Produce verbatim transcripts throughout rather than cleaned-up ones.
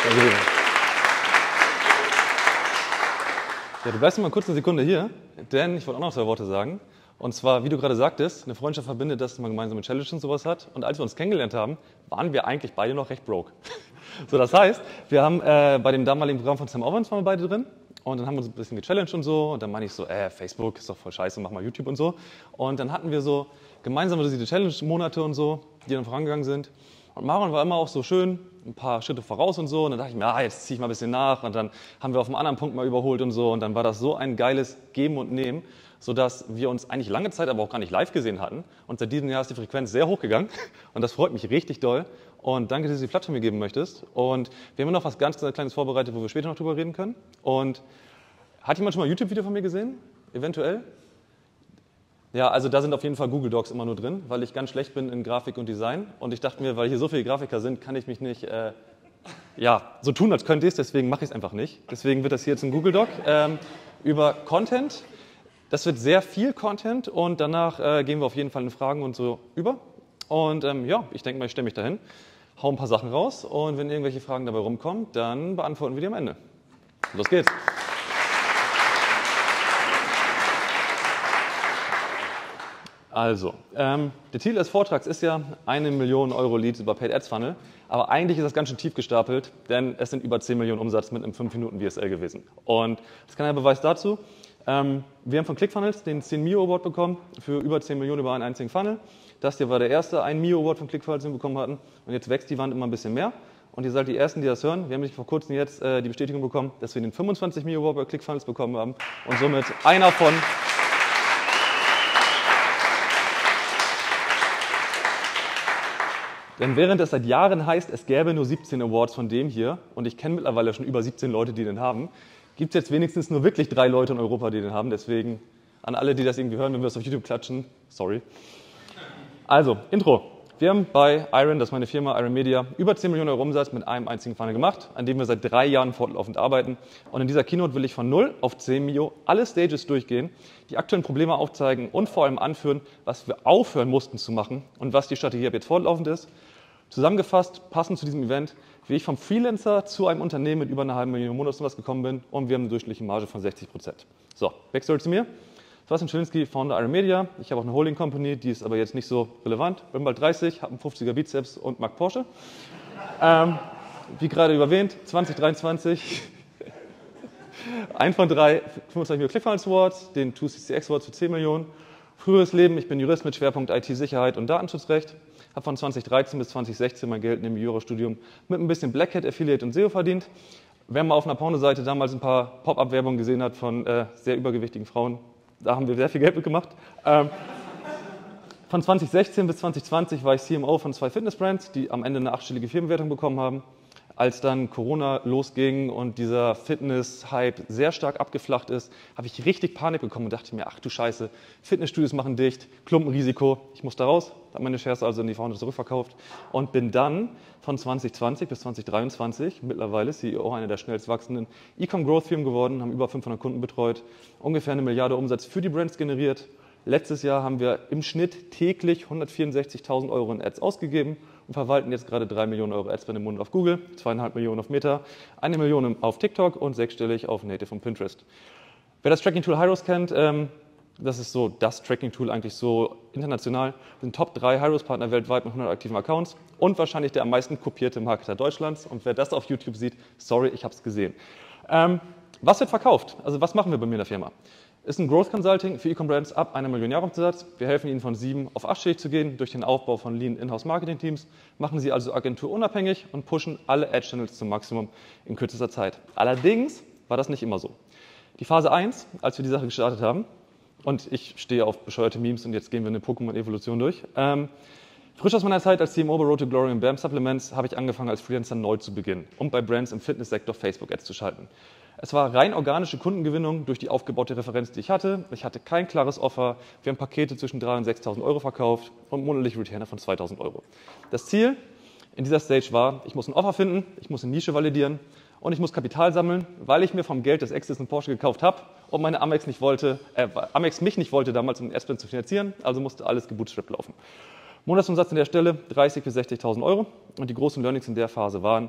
Ja, du bleibst mal kurz eine Sekunde hier, denn ich wollte auch noch zwei Worte sagen. Und zwar, wie du gerade sagtest, eine Freundschaft verbindet, dass man gemeinsame Challenge und sowas hat. Und als wir uns kennengelernt haben, waren wir eigentlich beide noch recht broke. So, das heißt, wir haben äh, bei dem damaligen Programm von Sam Ovens waren wir beide drin. Und dann haben wir uns ein bisschen gechallenged und so. Und dann meine ich so, äh, Facebook ist doch voll scheiße, mach mal YouTube und so. Und dann hatten wir so gemeinsam diese Challenge-Monate und so, die dann vorangegangen sind. Und Maron war immer auch so schön, ein paar Schritte voraus und so. Und dann dachte ich mir, ah, jetzt ziehe ich mal ein bisschen nach. Und dann haben wir auf einem anderen Punkt mal überholt und so. Und dann war das so ein geiles Geben und Nehmen, sodass wir uns eigentlich lange Zeit aber auch gar nicht live gesehen hatten. Und seit diesem Jahr ist die Frequenz sehr hochgegangen. Und das freut mich richtig doll. Und danke, dass du die Plattform mir geben möchtest. Und wir haben noch was ganz Kleines vorbereitet, wo wir später noch drüber reden können. Und hat jemand schon mal ein YouTube-Video von mir gesehen? Eventuell? Ja, also da sind auf jeden Fall Google Docs immer nur drin, weil ich ganz schlecht bin in Grafik und Design. Und ich dachte mir, weil hier so viele Grafiker sind, kann ich mich nicht äh, ja, so tun, als könnte ich es. Deswegen mache ich es einfach nicht. Deswegen wird das hier jetzt ein Google Doc ähm, über Content. Das wird sehr viel Content und danach äh, gehen wir auf jeden Fall in Fragen und so über. Und ähm, ja, ich denke mal, ich stelle mich dahin, hau ein paar Sachen raus und wenn irgendwelche Fragen dabei rumkommen, dann beantworten wir die am Ende. Los geht's. Also, ähm, der Titel des Vortrags ist ja eine Million Euro Leads über Paid Ads Funnel, aber eigentlich ist das ganz schön tief gestapelt, denn es sind über zehn Millionen Umsatz mit einem fünf Minuten V S L gewesen. Und das ist kein Beweis dazu. Ähm, wir haben von ClickFunnels den zehn Mio Award bekommen für über zehn Millionen über einen einzigen Funnel. Das hier war der erste ein Mio Award von ClickFunnels, den wir bekommen hatten. Und jetzt wächst die Wand immer ein bisschen mehr. Und ihr seid die Ersten, die das hören. Wir haben nämlich vor kurzem jetzt äh, die Bestätigung bekommen, dass wir den fünfundzwanzig Mio Award bei ClickFunnels bekommen haben. Und somit einer von... Denn während es seit Jahren heißt, es gäbe nur siebzehn Awards von dem hier, und ich kenne mittlerweile schon über siebzehn Leute, die den haben, gibt es jetzt wenigstens nur wirklich drei Leute in Europa, die den haben. Deswegen an alle, die das irgendwie hören, wenn wir es auf YouTube klatschen, sorry. Also, Intro. Wir haben bei Iron, das ist meine Firma, Iron Media, über zehn Millionen Euro Umsatz mit einem einzigen Funnel gemacht, an dem wir seit drei Jahren fortlaufend arbeiten. Und in dieser Keynote will ich von null auf zehn Mio alle Stages durchgehen, die aktuellen Probleme aufzeigen und vor allem anführen, was wir aufhören mussten zu machen und was die Strategie ab jetzt fortlaufend ist. Zusammengefasst, passend zu diesem Event, wie ich vom Freelancer zu einem Unternehmen mit über einer halben Million Monatsumsatz gekommen bin und wir haben eine durchschnittliche Marge von sechzig Prozent. So, Backstory zu mir. Sebastian Schilinski, Founder Iron Media. Ich habe auch eine Holding Company, die ist aber jetzt nicht so relevant. Bin bald dreißig, habe einen fünfziger Bizeps und mag Porsche. Ähm, wie gerade erwähnt, zwanzig dreiundzwanzig. Ein von drei fünfundzwanzig Millionen ClickFunnels Awards, den zwei C C X Awards für zehn Millionen. Früheres Leben, ich bin Jurist mit Schwerpunkt I T-Sicherheit und Datenschutzrecht. Habe von zwanzig dreizehn bis zwanzig sechzehn mein Geld in dem Jurastudium mit ein bisschen Black Hat Affiliate und S E O verdient. Wer mal auf einer Pornoseite damals ein paar Pop-Up-Werbungen gesehen hat von äh, sehr übergewichtigen Frauen, da haben wir sehr viel Geld mitgemacht. Ähm, von zwanzig sechzehn bis zwanzig zwanzig war ich C M O von zwei Fitnessbrands, die am Ende eine achtstellige Firmenwertung bekommen haben. Als dann Corona losging und dieser Fitness-Hype sehr stark abgeflacht ist, habe ich richtig Panik bekommen und dachte mir, ach du Scheiße, Fitnessstudios machen dicht, Klumpenrisiko, ich muss da raus. Habe meine Shares also in die Founders zurückverkauft und bin dann von zwanzig zwanzig bis zwanzig dreiundzwanzig mittlerweile C E O einer der schnellst wachsenden E-Com-Growth-Firmen geworden, haben über fünfhundert Kunden betreut, ungefähr eine Milliarde Umsatz für die Brands generiert. Letztes Jahr haben wir im Schnitt täglich hundertvierundsechzigtausend Euro in Ads ausgegeben und verwalten jetzt gerade drei Millionen Euro Ads im Monat auf Google, zweieinhalb Millionen auf Meta, eine Million auf TikTok und sechsstellig auf Native und Pinterest. Wer das Tracking-Tool Hyros kennt, ähm, das ist so das Tracking-Tool eigentlich so international. Wir sind Top drei Hyros-Partner weltweit mit hundert aktiven Accounts und wahrscheinlich der am meisten kopierte Marketer Deutschlands. Und wer das auf YouTube sieht, sorry, ich habe es gesehen. Ähm, was wird verkauft? Also was machen wir bei mir in der Firma? Ist ein Growth Consulting für E-Com-Brands ab einer Million Jahresumsatz. Wir helfen ihnen von sieben auf achtstellig zu gehen durch den Aufbau von Lean Inhouse Marketing Teams, machen sie also agenturunabhängig und pushen alle Ad-Channels zum Maximum in kürzester Zeit. Allerdings war das nicht immer so. Die Phase eins, als wir die Sache gestartet haben, und ich stehe auf bescheuerte Memes und jetzt gehen wir eine Pokémon-Evolution durch. Ähm, frisch aus meiner Zeit als C M O bei Road to Glory und B A M Supplements habe ich angefangen als Freelancer neu zu beginnen und bei Brands im Fitnesssektor Facebook-Ads zu schalten. Es war rein organische Kundengewinnung durch die aufgebaute Referenz, die ich hatte. Ich hatte kein klares Offer. Wir haben Pakete zwischen dreitausend und sechstausend Euro verkauft und monatliche Retainer von zweitausend Euro. Das Ziel in dieser Stage war, ich muss ein Offer finden, ich muss eine Nische validieren und ich muss Kapital sammeln, weil ich mir vom Geld des Exits einen Porsche gekauft habe und meine Amex nicht wollte, äh, Amex mich nicht wollte, damals um den Adspend zu finanzieren, also musste alles gebootstrapped laufen. Monatsumsatz an der Stelle dreißigtausend bis sechzigtausend Euro und die großen Learnings in der Phase waren,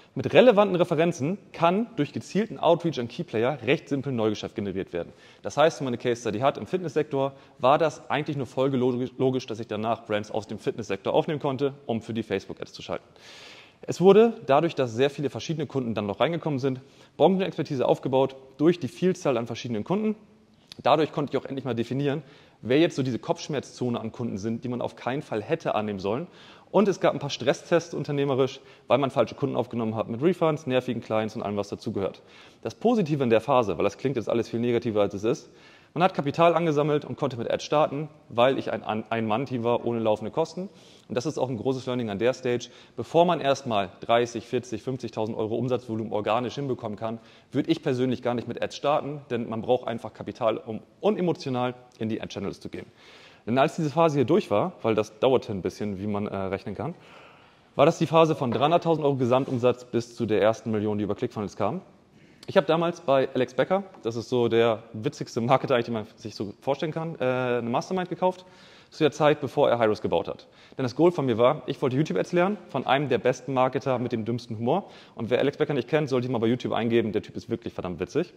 Mit relevanten Referenzen kann durch gezielten Outreach an Keyplayer recht simpel Neugeschäft generiert werden. Das heißt, wenn man eine Case Study hat im Fitnesssektor, war das eigentlich nur folgelogisch, dass ich danach Brands aus dem Fitnesssektor aufnehmen konnte, um für die Facebook-Ads zu schalten. Es wurde dadurch, dass sehr viele verschiedene Kunden dann noch reingekommen sind, Branchenexpertise aufgebaut durch die Vielzahl an verschiedenen Kunden. Dadurch konnte ich auch endlich mal definieren, wer jetzt so diese Kopfschmerzzone an Kunden sind, die man auf keinen Fall hätte annehmen sollen. Und es gab ein paar Stresstests unternehmerisch, weil man falsche Kunden aufgenommen hat mit Refunds, nervigen Clients und allem, was dazugehört. Das Positive in der Phase, weil das klingt jetzt alles viel negativer, als es ist, man hat Kapital angesammelt und konnte mit Ads starten, weil ich ein Ein-Mann-Team war ohne laufende Kosten. Und das ist auch ein großes Learning an der Stage. Bevor man erstmal dreißig, vierzig, fünfzigtausend Euro Umsatzvolumen organisch hinbekommen kann, würde ich persönlich gar nicht mit Ads starten, denn man braucht einfach Kapital, um unemotional in die Ad-Channels zu gehen. Denn als diese Phase hier durch war, weil das dauerte ein bisschen, wie man äh, rechnen kann, war das die Phase von dreihunderttausend Euro Gesamtumsatz bis zu der ersten Million, die über ClickFunnels kam. Ich habe damals bei Alex Becker, das ist so der witzigste Marketer, den man sich so vorstellen kann, äh, eine Mastermind gekauft, zu der Zeit, bevor er Hyros gebaut hat. Denn das Goal von mir war, ich wollte YouTube-Ads lernen, von einem der besten Marketer mit dem dümmsten Humor. Und wer Alex Becker nicht kennt, sollte ich mal bei YouTube eingeben, der Typ ist wirklich verdammt witzig.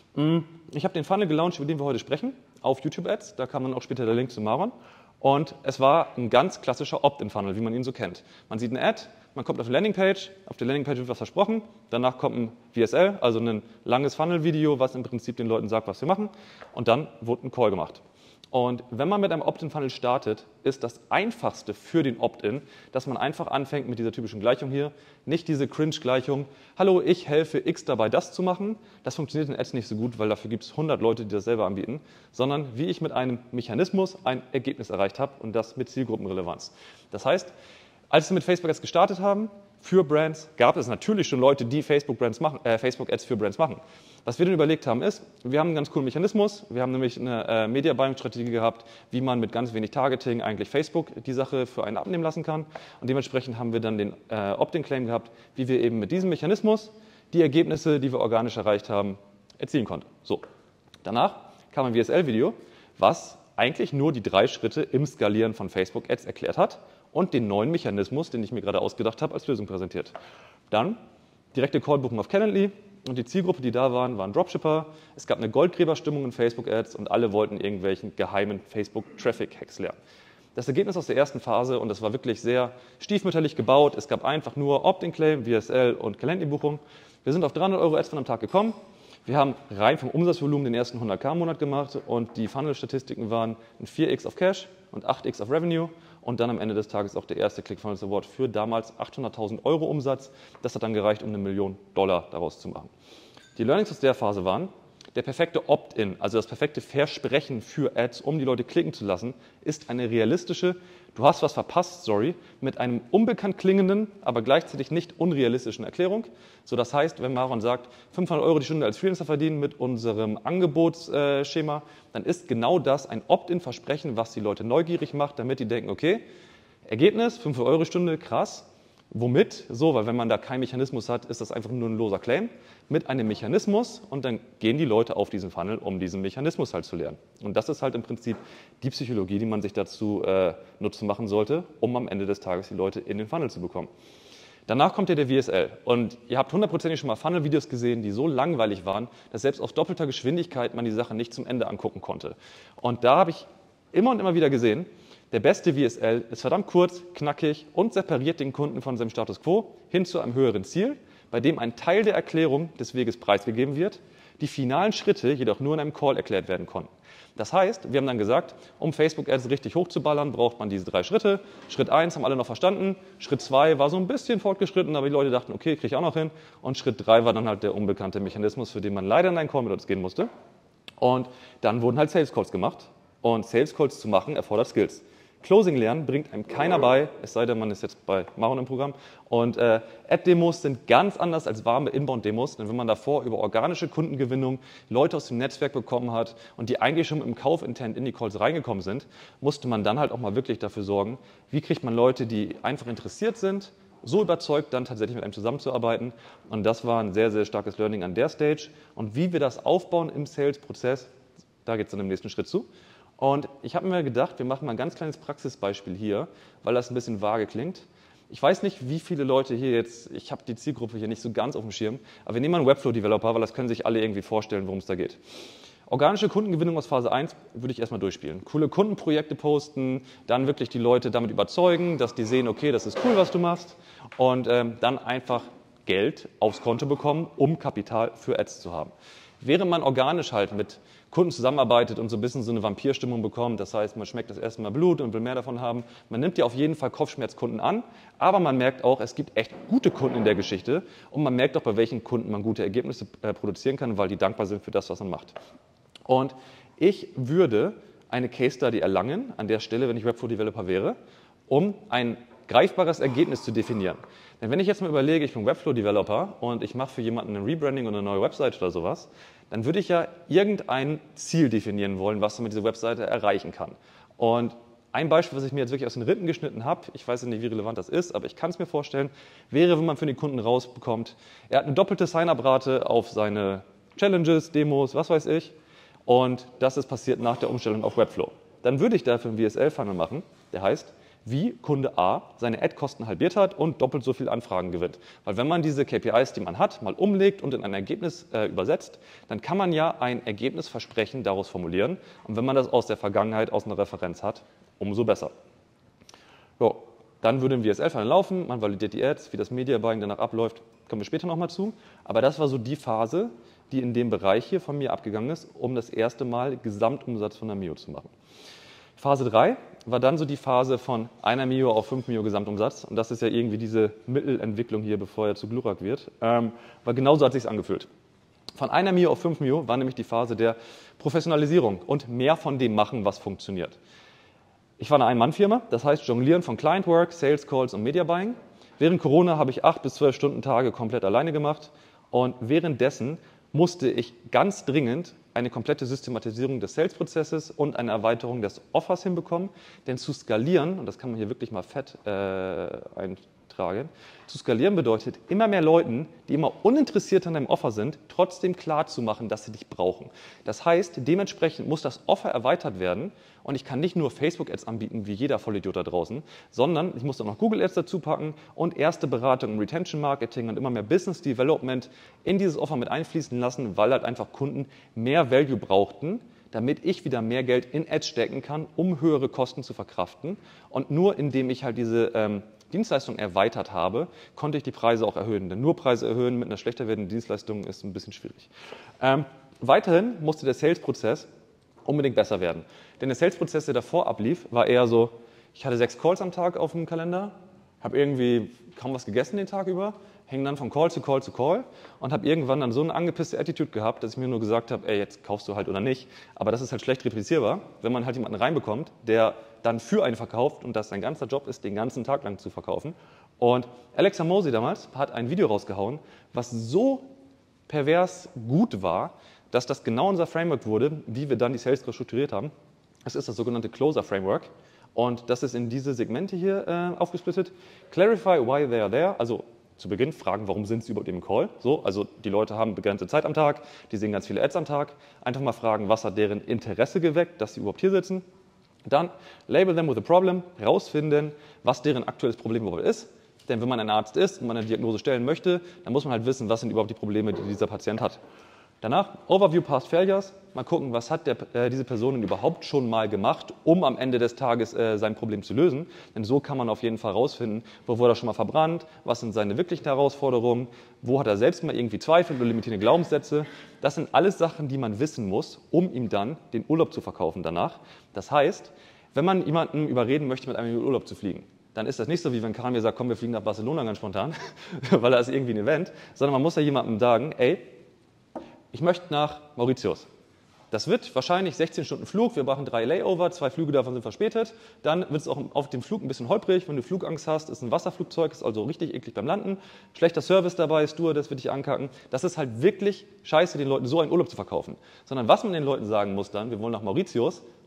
Ich habe den Funnel gelauncht, über den wir heute sprechen, auf YouTube-Ads, da kam dann auch später der Link zu Maron. Und es war ein ganz klassischer Opt-in-Funnel, wie man ihn so kennt. Man sieht eine Ad, man kommt auf eine Landingpage, auf der Landingpage wird was versprochen, danach kommt ein V S L, also ein langes Funnel-Video, was im Prinzip den Leuten sagt, was wir machen, und dann wurde ein Call gemacht. Und wenn man mit einem Opt-in-Funnel startet, ist das Einfachste für den Opt-in, dass man einfach anfängt mit dieser typischen Gleichung hier. Nicht diese Cringe-Gleichung, hallo, ich helfe X dabei, das zu machen. Das funktioniert in Ads nicht so gut, weil dafür gibt es hundert Leute, die das selber anbieten. Sondern wie ich mit einem Mechanismus ein Ergebnis erreicht habe und das mit Zielgruppenrelevanz. Das heißt, als wir mit Facebook Ads gestartet haben, für Brands, gab es natürlich schon Leute, die Facebook-Brands machen, äh, Facebook-Ads für Brands machen. Was wir dann überlegt haben ist, wir haben einen ganz coolen Mechanismus, wir haben nämlich eine äh, Media-Buying-Strategie gehabt, wie man mit ganz wenig Targeting eigentlich Facebook die Sache für einen abnehmen lassen kann. Und dementsprechend haben wir dann den äh, Opt-in-Claim gehabt, wie wir eben mit diesem Mechanismus die Ergebnisse, die wir organisch erreicht haben, erzielen konnten. So. Danach kam ein V S L-Video, was eigentlich nur die drei Schritte im Skalieren von Facebook-Ads erklärt hat und den neuen Mechanismus, den ich mir gerade ausgedacht habe, als Lösung präsentiert. Dann direkte Callbuchung auf Calendly und die Zielgruppe, die da waren, waren Dropshipper. Es gab eine Goldgräberstimmung in Facebook-Ads und alle wollten irgendwelchen geheimen Facebook-Traffic-Hacks lernen. Das Ergebnis aus der ersten Phase, und das war wirklich sehr stiefmütterlich gebaut, es gab einfach nur Opt-in-Claim, V S L und Calendly-Buchung. Wir sind auf dreihundert Euro Ads von am Tag gekommen. Wir haben rein vom Umsatzvolumen den ersten hunderttausend im Monat gemacht und die Funnel-Statistiken waren ein vier x auf Cash und acht x auf Revenue und dann am Ende des Tages auch der erste ClickFunnels Award für damals achthunderttausend Euro Umsatz. Das hat dann gereicht, um eine Million Dollar daraus zu machen. Die Learnings aus der Phase waren, der perfekte Opt-in, also das perfekte Versprechen für Ads, um die Leute klicken zu lassen, ist eine realistische, du hast was verpasst, Story, mit einem unbekannt klingenden, aber gleichzeitig nicht unrealistischen Erklärung. So, das heißt, wenn Maron sagt, fünfhundert Euro die Stunde als Freelancer verdienen mit unserem Angebotsschema, dann ist genau das ein Opt-in-Versprechen, was die Leute neugierig macht, damit die denken, okay, Ergebnis, fünfhundert Euro die Stunde, krass. Womit? So, weil wenn man da keinen Mechanismus hat, ist das einfach nur ein loser Claim. Mit einem Mechanismus und dann gehen die Leute auf diesen Funnel, um diesen Mechanismus halt zu lernen. Und das ist halt im Prinzip die Psychologie, die man sich dazu äh, nutzen machen sollte, um am Ende des Tages die Leute in den Funnel zu bekommen. Danach kommt ja der V S L und ihr habt hundertprozentig schon mal Funnel-Videos gesehen, die so langweilig waren, dass selbst auf doppelter Geschwindigkeit man die Sache nicht zum Ende angucken konnte. Und da habe ich immer und immer wieder gesehen, der beste V S L ist verdammt kurz, knackig und separiert den Kunden von seinem Status Quo hin zu einem höheren Ziel, bei dem ein Teil der Erklärung des Weges preisgegeben wird, die finalen Schritte jedoch nur in einem Call erklärt werden konnten. Das heißt, wir haben dann gesagt, um Facebook-Ads richtig hochzuballern, braucht man diese drei Schritte. Schritt eins haben alle noch verstanden, Schritt zwei war so ein bisschen fortgeschritten, aber die Leute dachten, okay, kriege ich auch noch hin. Und Schritt drei war dann halt der unbekannte Mechanismus, für den man leider in einen Call mit uns gehen musste. Und dann wurden halt Sales Calls gemacht. Und Sales Calls zu machen erfordert Skills. Closing lernen bringt einem keiner bei, es sei denn, man ist jetzt bei Maron im Programm. Und äh, Ad-Demos sind ganz anders als warme Inbound-Demos, denn wenn man davor über organische Kundengewinnung Leute aus dem Netzwerk bekommen hat und die eigentlich schon mit dem Kaufintent in die Calls reingekommen sind, musste man dann halt auch mal wirklich dafür sorgen, wie kriegt man Leute, die einfach interessiert sind, so überzeugt, dann tatsächlich mit einem zusammenzuarbeiten. Und das war ein sehr, sehr starkes Learning an der Stage. Und wie wir das aufbauen im Sales-Prozess, da geht es dann im nächsten Schritt zu. Und ich habe mir gedacht, wir machen mal ein ganz kleines Praxisbeispiel hier, weil das ein bisschen vage klingt. Ich weiß nicht, wie viele Leute hier jetzt, ich habe die Zielgruppe hier nicht so ganz auf dem Schirm, aber wir nehmen mal einen Webflow-Developer, weil das können sich alle irgendwie vorstellen, worum es da geht. Organische Kundengewinnung aus Phase eins würde ich erstmal durchspielen. Coole Kundenprojekte posten, dann wirklich die Leute damit überzeugen, dass die sehen, okay, das ist cool, was du machst, und ähm, dann einfach Geld aufs Konto bekommen, um Kapital für Ads zu haben. Während man organisch halt mit Kunden zusammenarbeitet und so ein bisschen so eine Vampirstimmung bekommt, das heißt, man schmeckt das erste Mal Blut und will mehr davon haben, man nimmt ja auf jeden Fall Kopfschmerzkunden an, aber man merkt auch, es gibt echt gute Kunden in der Geschichte und man merkt auch, bei welchen Kunden man gute Ergebnisse äh, produzieren kann, weil die dankbar sind für das, was man macht. Und ich würde eine Case Study erlangen, an der Stelle, wenn ich Webflow-Developer wäre, um ein greifbares Ergebnis zu definieren. Denn wenn ich jetzt mal überlege, ich bin Webflow-Developer und ich mache für jemanden ein Rebranding und eine neue Website oder sowas, dann würde ich ja irgendein Ziel definieren wollen, was man mit dieser Webseite erreichen kann. Und ein Beispiel, was ich mir jetzt wirklich aus den Rippen geschnitten habe, ich weiß nicht, wie relevant das ist, aber ich kann es mir vorstellen, wäre, wenn man für den Kunden rausbekommt, er hat eine doppelte Sign-up-Rate auf seine Challenges, Demos, was weiß ich, und das ist passiert nach der Umstellung auf Webflow. Dann würde ich dafür einen V S L-Funnel machen, der heißt, wie Kunde A seine Ad-Kosten halbiert hat und doppelt so viele Anfragen gewinnt. Weil wenn man diese K P Is, die man hat, mal umlegt und in ein Ergebnis äh, übersetzt, dann kann man ja ein Ergebnisversprechen daraus formulieren. Und wenn man das aus der Vergangenheit, aus einer Referenz hat, umso besser. So, dann würde ein V S L-Funnel laufen, man validiert die Ads, wie das Media Buying danach abläuft, kommen wir später nochmal zu. Aber das war so die Phase, die in dem Bereich hier von mir abgegangen ist, um das erste Mal Gesamtumsatz von der Mio zu machen. Phase drei war dann so die Phase von einer Mio auf fünf Mio Gesamtumsatz. Und das ist ja irgendwie diese Mittelentwicklung hier, bevor er zu Glurak wird. Ähm, weil genauso hat es sich angefühlt. Von einer Mio auf fünf Mio war nämlich die Phase der Professionalisierung und mehr von dem machen, was funktioniert. Ich war eine Ein-Mann-Firma, das heißt Jonglieren von Client Work, Sales Calls und Media Buying. Während Corona habe ich acht bis zwölf Stunden Tage komplett alleine gemacht. Und währenddessen musste ich ganz dringend eine komplette Systematisierung des Sales-Prozesses und eine Erweiterung des Offers hinbekommen. Denn zu skalieren, und das kann man hier wirklich mal fett äh, eintragen, zu skalieren bedeutet, immer mehr Leuten, die immer uninteressiert an deinem Offer sind, trotzdem klar zu machen, dass sie dich brauchen. Das heißt, dementsprechend muss das Offer erweitert werden und ich kann nicht nur Facebook-Ads anbieten, wie jeder Vollidiot da draußen, sondern ich muss auch noch Google-Ads dazu packen und erste Beratung im Retention-Marketing und immer mehr Business-Development in dieses Offer mit einfließen lassen, weil halt einfach Kunden mehr Value brauchten, damit ich wieder mehr Geld in Ads stecken kann, um höhere Kosten zu verkraften. Und nur indem ich halt diese ähm, Dienstleistung erweitert habe, konnte ich die Preise auch erhöhen. Denn nur Preise erhöhen mit einer schlechter werdenden Dienstleistung ist ein bisschen schwierig. Ähm, weiterhin musste der Sales-Prozess unbedingt besser werden. Denn der Sales-Prozess, der davor ablief, war eher so, ich hatte sechs Calls am Tag auf dem Kalender, habe irgendwie kaum was gegessen den Tag über, hing dann von Call zu Call zu Call und habe irgendwann dann so eine angepisste Attitude gehabt, dass ich mir nur gesagt habe, ey, jetzt kaufst du halt oder nicht. Aber das ist halt schlecht replizierbar, wenn man halt jemanden reinbekommt, der dann für einen verkauft und das sein ganzer Job ist, den ganzen Tag lang zu verkaufen. Und Alex Hormozi damals hat ein Video rausgehauen, was so pervers gut war, dass das genau unser Framework wurde, wie wir dann die Sales strukturiert haben. Es ist das sogenannte Closer Framework. Und das ist in diese Segmente hier äh, aufgesplittet. Clarify why they are there, also zu Beginn fragen, warum sind sie überhaupt im Call. So, also die Leute haben begrenzte Zeit am Tag, die sehen ganz viele Ads am Tag. Einfach mal fragen, was hat deren Interesse geweckt, dass sie überhaupt hier sitzen. Dann label them with a problem, herausfinden, was deren aktuelles Problem überhaupt ist. Denn wenn man ein Arzt ist und man eine Diagnose stellen möchte, dann muss man halt wissen, was sind überhaupt die Probleme, die dieser Patient hat. Danach Overview Past Failures, mal gucken, was hat der, äh, diese Person denn überhaupt schon mal gemacht, um am Ende des Tages äh, sein Problem zu lösen. Denn so kann man auf jeden Fall herausfinden, wo wurde er schon mal verbrannt, was sind seine wirklichen Herausforderungen, wo hat er selbst mal irgendwie Zweifel oder limitierende Glaubenssätze. Das sind alles Sachen, die man wissen muss, um ihm dann den Urlaub zu verkaufen danach. Das heißt, wenn man jemanden überreden möchte, mit einem in den Urlaub zu fliegen, dann ist das nicht so, wie wenn Karan mir sagt, komm, wir fliegen nach Barcelona ganz spontan, weil da ist irgendwie ein Event, sondern man muss ja jemandem sagen, ey, ich möchte nach Mauritius. Das wird wahrscheinlich sechzehn Stunden Flug, wir brauchen drei Layover, zwei Flüge davon sind verspätet. Dann wird es auch auf dem Flug ein bisschen holprig, wenn du Flugangst hast, ist ein Wasserflugzeug, ist also richtig eklig beim Landen. Schlechter Service dabei, Stewardess wird dich ankacken. Das ist halt wirklich scheiße, den Leuten so einen Urlaub zu verkaufen. Sondern was man den Leuten sagen muss dann, wir wollen nach Mauritius,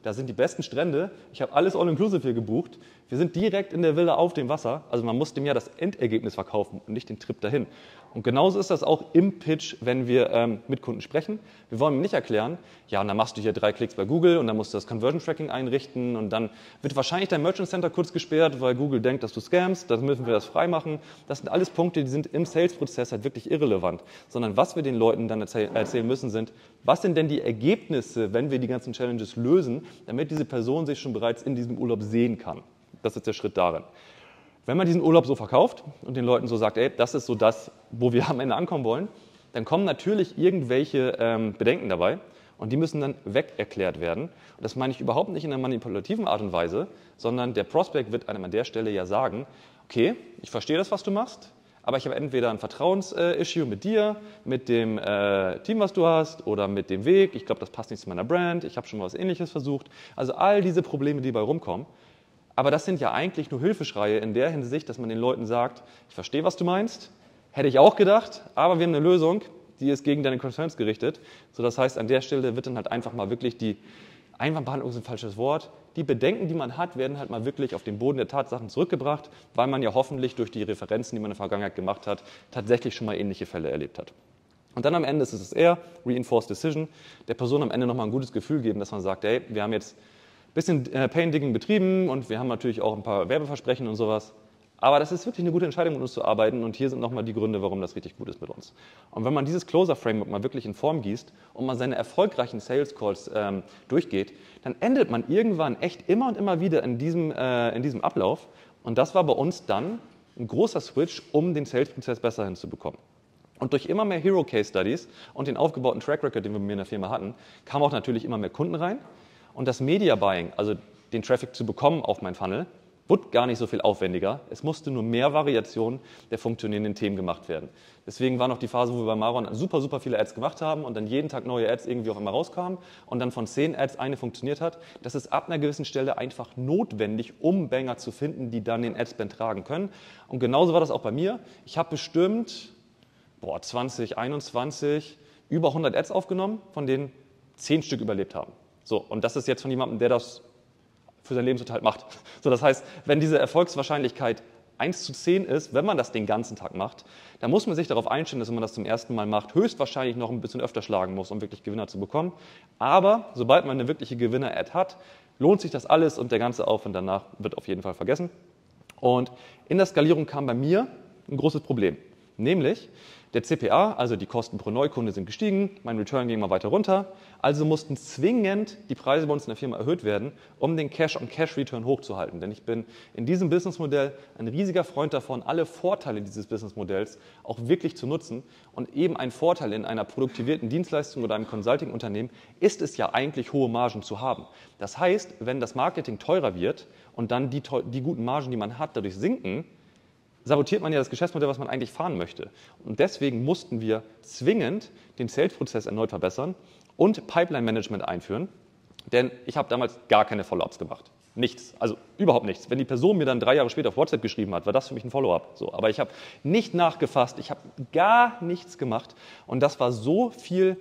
da sind die besten Strände, ich habe alles all-inclusive hier gebucht, wir sind direkt in der Villa auf dem Wasser, also man muss dem ja das Endergebnis verkaufen und nicht den Trip dahin. Und genauso ist das auch im Pitch, wenn wir ähm, mit Kunden sprechen. Wir wollen nicht erklären, ja, und dann machst du hier drei Klicks bei Google und dann musst du das Conversion Tracking einrichten und dann wird wahrscheinlich dein Merchant Center kurz gesperrt, weil Google denkt, dass du scamst, dann müssen wir das freimachen. Das sind alles Punkte, die sind im Sales-Prozess halt wirklich irrelevant, sondern was wir den Leuten dann erzählen müssen, sind, was sind denn die Ergebnisse, wenn wir die ganzen Challenges lösen, damit diese Person sich schon bereits in diesem Urlaub sehen kann. Das ist der Schritt darin. Wenn man diesen Urlaub so verkauft und den Leuten so sagt, ey, das ist so das, wo wir am Ende ankommen wollen, dann kommen natürlich irgendwelche ähm, Bedenken dabei und die müssen dann weg erklärt werden. Und das meine ich überhaupt nicht in einer manipulativen Art und Weise, sondern der Prospect wird einem an der Stelle ja sagen, okay, ich verstehe das, was du machst, aber ich habe entweder ein Vertrauensissue mit dir, mit dem äh, Team, was du hast, oder mit dem Weg, ich glaube, das passt nicht zu meiner Brand, ich habe schon mal was Ähnliches versucht. Also all diese Probleme, die dabei rumkommen. Aber das sind ja eigentlich nur Hilfeschreie in der Hinsicht, dass man den Leuten sagt, ich verstehe, was du meinst, hätte ich auch gedacht, aber wir haben eine Lösung, die ist gegen deine Concerns gerichtet. So, das heißt, an der Stelle wird dann halt einfach mal wirklich die, Einwandbehandlung ist ein falsches Wort, die Bedenken, die man hat, werden halt mal wirklich auf den Boden der Tatsachen zurückgebracht, weil man ja hoffentlich durch die Referenzen, die man in der Vergangenheit gemacht hat, tatsächlich schon mal ähnliche Fälle erlebt hat. Und dann am Ende ist es eher Reinforced Decision, der Person am Ende nochmal ein gutes Gefühl geben, dass man sagt, ey, wir haben jetzt bisschen Pain-Digging betrieben und wir haben natürlich auch ein paar Werbeversprechen und sowas. Aber das ist wirklich eine gute Entscheidung, mit uns zu arbeiten und hier sind nochmal die Gründe, warum das richtig gut ist mit uns. Und wenn man dieses Closer-Framework mal wirklich in Form gießt und man seine erfolgreichen Sales-Calls ähm, durchgeht, dann endet man irgendwann echt immer und immer wieder in diesem, äh, in diesem Ablauf. Und das war bei uns dann ein großer Switch, um den Sales-Prozess besser hinzubekommen. Und durch immer mehr Hero-Case-Studies und den aufgebauten Track-Record, den wir in der Firma hatten, kamen auch natürlich immer mehr Kunden rein. Und das Media Buying, also den Traffic zu bekommen auf mein Funnel, wurde gar nicht so viel aufwendiger. Es musste nur mehr Variationen der funktionierenden Themen gemacht werden. Deswegen war noch die Phase, wo wir bei Maron super, super viele Ads gemacht haben und dann jeden Tag neue Ads irgendwie auch immer rauskamen und dann von zehn Ads eine funktioniert hat. Das ist ab einer gewissen Stelle einfach notwendig, um Banger zu finden, die dann den Adspend tragen können. Und genauso war das auch bei mir. Ich habe bestimmt boah, zwanzig einundzwanzig über hundert Ads aufgenommen, von denen zehn Stück überlebt haben. So, und das ist jetzt von jemandem, der das für seinen Lebensunterhalt macht. So, das heißt, wenn diese Erfolgswahrscheinlichkeit eins zu zehn ist, wenn man das den ganzen Tag macht, dann muss man sich darauf einstellen, dass wenn man das zum ersten Mal macht, höchstwahrscheinlich noch ein bisschen öfter schlagen muss, um wirklich Gewinner zu bekommen. Aber sobald man eine wirkliche Gewinner-Ad hat, lohnt sich das alles und der ganze Aufwand danach wird auf jeden Fall vergessen. Und in der Skalierung kam bei mir ein großes Problem, nämlich der C P A, also die Kosten pro Neukunde, sind gestiegen, mein Return ging mal weiter runter, also mussten zwingend die Preise bei uns in der Firma erhöht werden, um den Cash-on-Cash-Return hochzuhalten. Denn ich bin in diesem Businessmodell ein riesiger Freund davon, alle Vorteile dieses Businessmodells auch wirklich zu nutzen. Und eben ein Vorteil in einer produktivierten Dienstleistung oder einem Consulting-Unternehmen ist es ja eigentlich, hohe Margen zu haben. Das heißt, wenn das Marketing teurer wird und dann die, die guten Margen, die man hat, dadurch sinken, sabotiert man ja das Geschäftsmodell, was man eigentlich fahren möchte. Und deswegen mussten wir zwingend den Sales-Prozess erneut verbessern und Pipeline-Management einführen, denn ich habe damals gar keine Follow-ups gemacht. Nichts, also überhaupt nichts. Wenn die Person mir dann drei Jahre später auf WhatsApp geschrieben hat, war das für mich ein Follow-up. So, aber ich habe nicht nachgefasst, ich habe gar nichts gemacht und das war so viel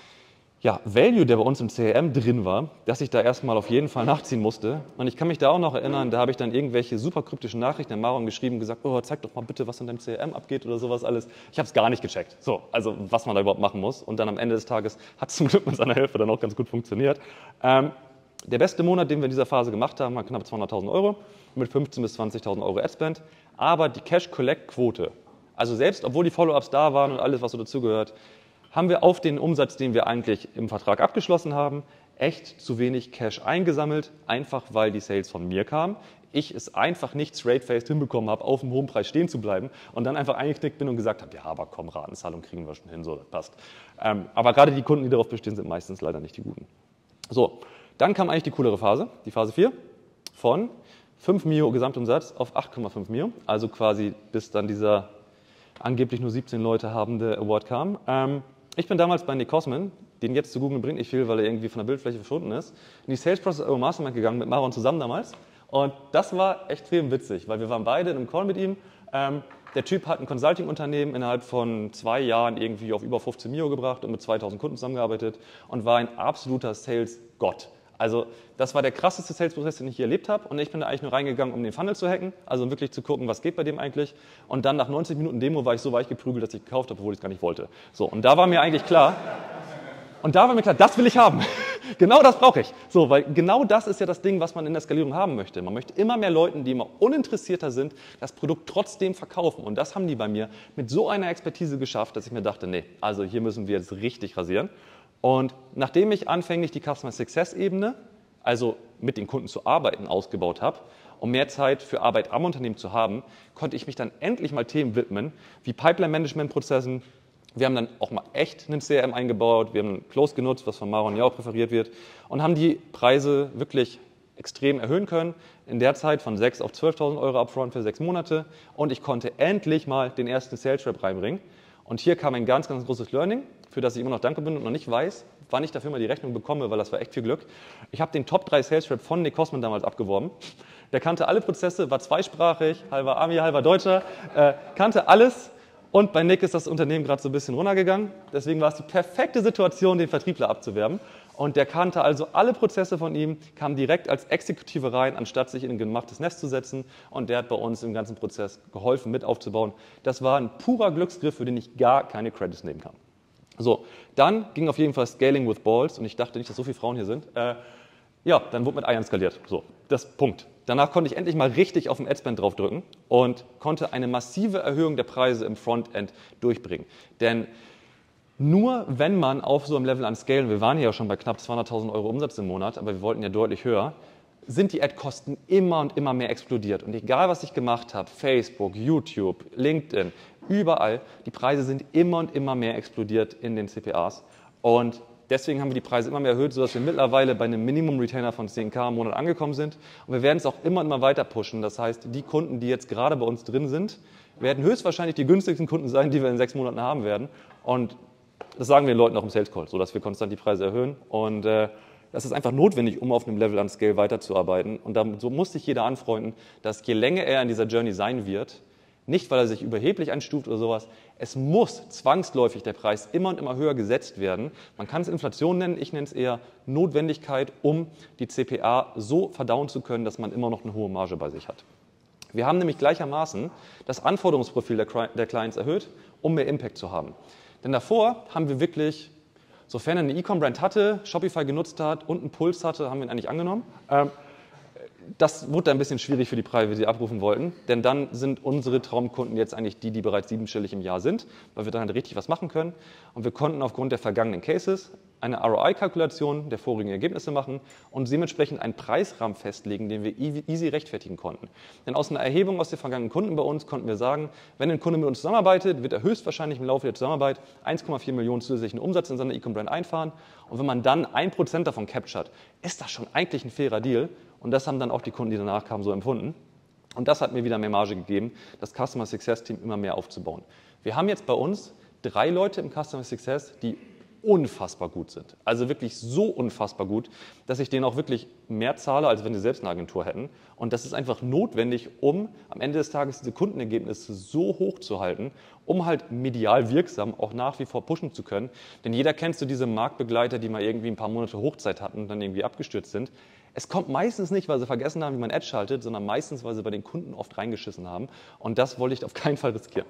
ja, Value, der bei uns im C R M drin war, dass ich da erstmal auf jeden Fall nachziehen musste. Und ich kann mich da auch noch erinnern, da habe ich dann irgendwelche super kryptischen Nachrichten an Maron geschrieben und gesagt, oh, zeig doch mal bitte, was in deinem C R M abgeht oder sowas alles. Ich habe es gar nicht gecheckt, so, also was man da überhaupt machen muss. Und dann am Ende des Tages hat es zum Glück mit seiner Hilfe dann auch ganz gut funktioniert. Ähm, der beste Monat, den wir in dieser Phase gemacht haben, war knapp zweihunderttausend Euro mit fünfzehntausend bis zwanzigtausend Euro Adspend. Aber die Cash-Collect-Quote, also selbst obwohl die Follow-ups da waren und alles, was so dazugehört, haben wir auf den Umsatz, den wir eigentlich im Vertrag abgeschlossen haben, echt zu wenig Cash eingesammelt, einfach weil die Sales von mir kamen. Ich es einfach nicht straight-faced hinbekommen habe, auf dem hohen Preis stehen zu bleiben und dann einfach eingeknickt bin und gesagt habe, ja, aber komm, Ratenzahlung kriegen wir schon hin, so, das passt. Ähm, aber gerade die Kunden, die darauf bestehen, sind meistens leider nicht die guten. So, dann kam eigentlich die coolere Phase, die Phase vier, von fünf Mio Gesamtumsatz auf acht Komma fünf Mio, also quasi bis dann dieser angeblich nur siebzehn Leute habende Award kam. Ähm, Ich bin damals bei Nick Kosman, den jetzt zu googeln bringt nicht viel, weil er irgendwie von der Bildfläche verschwunden ist, in die Sales Process Euro Mastermind gegangen mit Maron zusammen damals. Und das war extrem witzig, weil wir waren beide in einem Call mit ihm. Ähm, der Typ hat ein Consulting-Unternehmen innerhalb von zwei Jahren irgendwie auf über fünfzehn Mio gebracht und mit zweitausend Kunden zusammengearbeitet und war ein absoluter Sales-Gott. Also das war der krasseste Sales-Prozess, den ich je erlebt habe. Und ich bin da eigentlich nur reingegangen, um den Funnel zu hacken, also um wirklich zu gucken, was geht bei dem eigentlich. Und dann nach neunzig Minuten Demo war ich so weich geprügelt, dass ich gekauft habe, obwohl ich es gar nicht wollte. So, und da war mir eigentlich klar, und da war mir klar, das will ich haben. Genau das brauche ich. So, weil genau das ist ja das Ding, was man in der Skalierung haben möchte. Man möchte immer mehr Leuten, die immer uninteressierter sind, das Produkt trotzdem verkaufen. Und das haben die bei mir mit so einer Expertise geschafft, dass ich mir dachte, nee, also hier müssen wir jetzt richtig rasieren. Und nachdem ich anfänglich die Customer Success Ebene, also mit den Kunden zu arbeiten, ausgebaut habe, um mehr Zeit für Arbeit am Unternehmen zu haben, konnte ich mich dann endlich mal Themen widmen, wie Pipeline-Management-Prozessen. Wir haben dann auch mal echt einen C R M eingebaut, wir haben Close genutzt, was von Maron ja auch präferiert wird, und haben die Preise wirklich extrem erhöhen können. In der Zeit von sechstausend auf zwölftausend Euro upfront für sechs Monate. Und ich konnte endlich mal den ersten Sales Rep reinbringen. Und hier kam ein ganz, ganz großes Learning, für das ich immer noch dankbar bin und noch nicht weiß, wann ich dafür mal die Rechnung bekomme, weil das war echt viel Glück. Ich habe den Top drei Sales Rep von Nick Kosman damals abgeworben. Der kannte alle Prozesse, war zweisprachig, halber Ami, halber Deutscher, äh, kannte alles. Und bei Nick ist das Unternehmen gerade so ein bisschen runtergegangen. Deswegen war es die perfekte Situation, den Vertriebler abzuwerben. Und der kannte also alle Prozesse von ihm, kam direkt als Exekutive rein, anstatt sich in ein gemachtes Nest zu setzen. Und der hat bei uns im ganzen Prozess geholfen, mit aufzubauen. Das war ein purer Glücksgriff, für den ich gar keine Credits nehmen kann. So, dann ging auf jeden Fall Scaling with Balls. Und ich dachte nicht, dass so viele Frauen hier sind. Äh, ja, dann wurde mit Eiern skaliert. So, das Punkt. Danach konnte ich endlich mal richtig auf den Adspend draufdrücken und konnte eine massive Erhöhung der Preise im Frontend durchbringen. Denn nur wenn man auf so einem Level an Scale, wir waren hier ja schon bei knapp zweihunderttausend Euro Umsatz im Monat, aber wir wollten ja deutlich höher, sind die Ad-Kosten immer und immer mehr explodiert. Und egal, was ich gemacht habe, Facebook, YouTube, LinkedIn, überall, die Preise sind immer und immer mehr explodiert in den C P As. Und deswegen haben wir die Preise immer mehr erhöht, sodass wir mittlerweile bei einem Minimum-Retainer von zehn K im Monat angekommen sind. Und wir werden es auch immer und immer weiter pushen. Das heißt, die Kunden, die jetzt gerade bei uns drin sind, werden höchstwahrscheinlich die günstigsten Kunden sein, die wir in sechs Monaten haben werden. Und das sagen wir den Leuten auch im Sales Call, sodass wir konstant die Preise erhöhen. Und äh, das ist einfach notwendig, um auf einem Level an Scale weiterzuarbeiten. Und da, so muss sich jeder anfreunden, dass je länger er in dieser Journey sein wird, nicht, weil er sich überheblich einstuft oder sowas. Es muss zwangsläufig der Preis immer und immer höher gesetzt werden. Man kann es Inflation nennen, ich nenne es eher Notwendigkeit, um die C P A so verdauen zu können, dass man immer noch eine hohe Marge bei sich hat. Wir haben nämlich gleichermaßen das Anforderungsprofil der, der Clients erhöht, um mehr Impact zu haben. Denn davor haben wir wirklich, sofern er eine E-Com-Brand hatte, Shopify genutzt hat und einen Puls hatte, haben wir ihn eigentlich angenommen. Ähm, Das wurde ein bisschen schwierig für die Preise, die sie abrufen wollten, denn dann sind unsere Traumkunden jetzt eigentlich die, die bereits siebenstellig im Jahr sind, weil wir dann halt richtig was machen können. Und wir konnten aufgrund der vergangenen Cases eine R O I-Kalkulation der vorigen Ergebnisse machen und dementsprechend einen Preisrahmen festlegen, den wir easy rechtfertigen konnten. Denn aus einer Erhebung aus den vergangenen Kunden bei uns konnten wir sagen, wenn ein Kunde mit uns zusammenarbeitet, wird er höchstwahrscheinlich im Laufe der Zusammenarbeit eins Komma vier Millionen zusätzlichen Umsatz in seiner E-Com-Brand einfahren. Und wenn man dann ein Prozent davon captured, ist das schon eigentlich ein fairer Deal. Und das haben dann auch die Kunden, die danach kamen, so empfunden. Und das hat mir wieder mehr Marge gegeben, das Customer Success Team immer mehr aufzubauen. Wir haben jetzt bei uns drei Leute im Customer Success, die unfassbar gut sind. Also wirklich so unfassbar gut, dass ich denen auch wirklich mehr zahle, als wenn sie selbst eine Agentur hätten. Und das ist einfach notwendig, um am Ende des Tages diese Kundenergebnisse so hoch zu halten, um halt medial wirksam auch nach wie vor pushen zu können. Denn jeder kennt so diese Marktbegleiter, die mal irgendwie ein paar Monate Hochzeit hatten und dann irgendwie abgestürzt sind. Es kommt meistens nicht, weil sie vergessen haben, wie man Ad schaltet, sondern meistens, weil sie bei den Kunden oft reingeschissen haben. Und das wollte ich auf keinen Fall riskieren.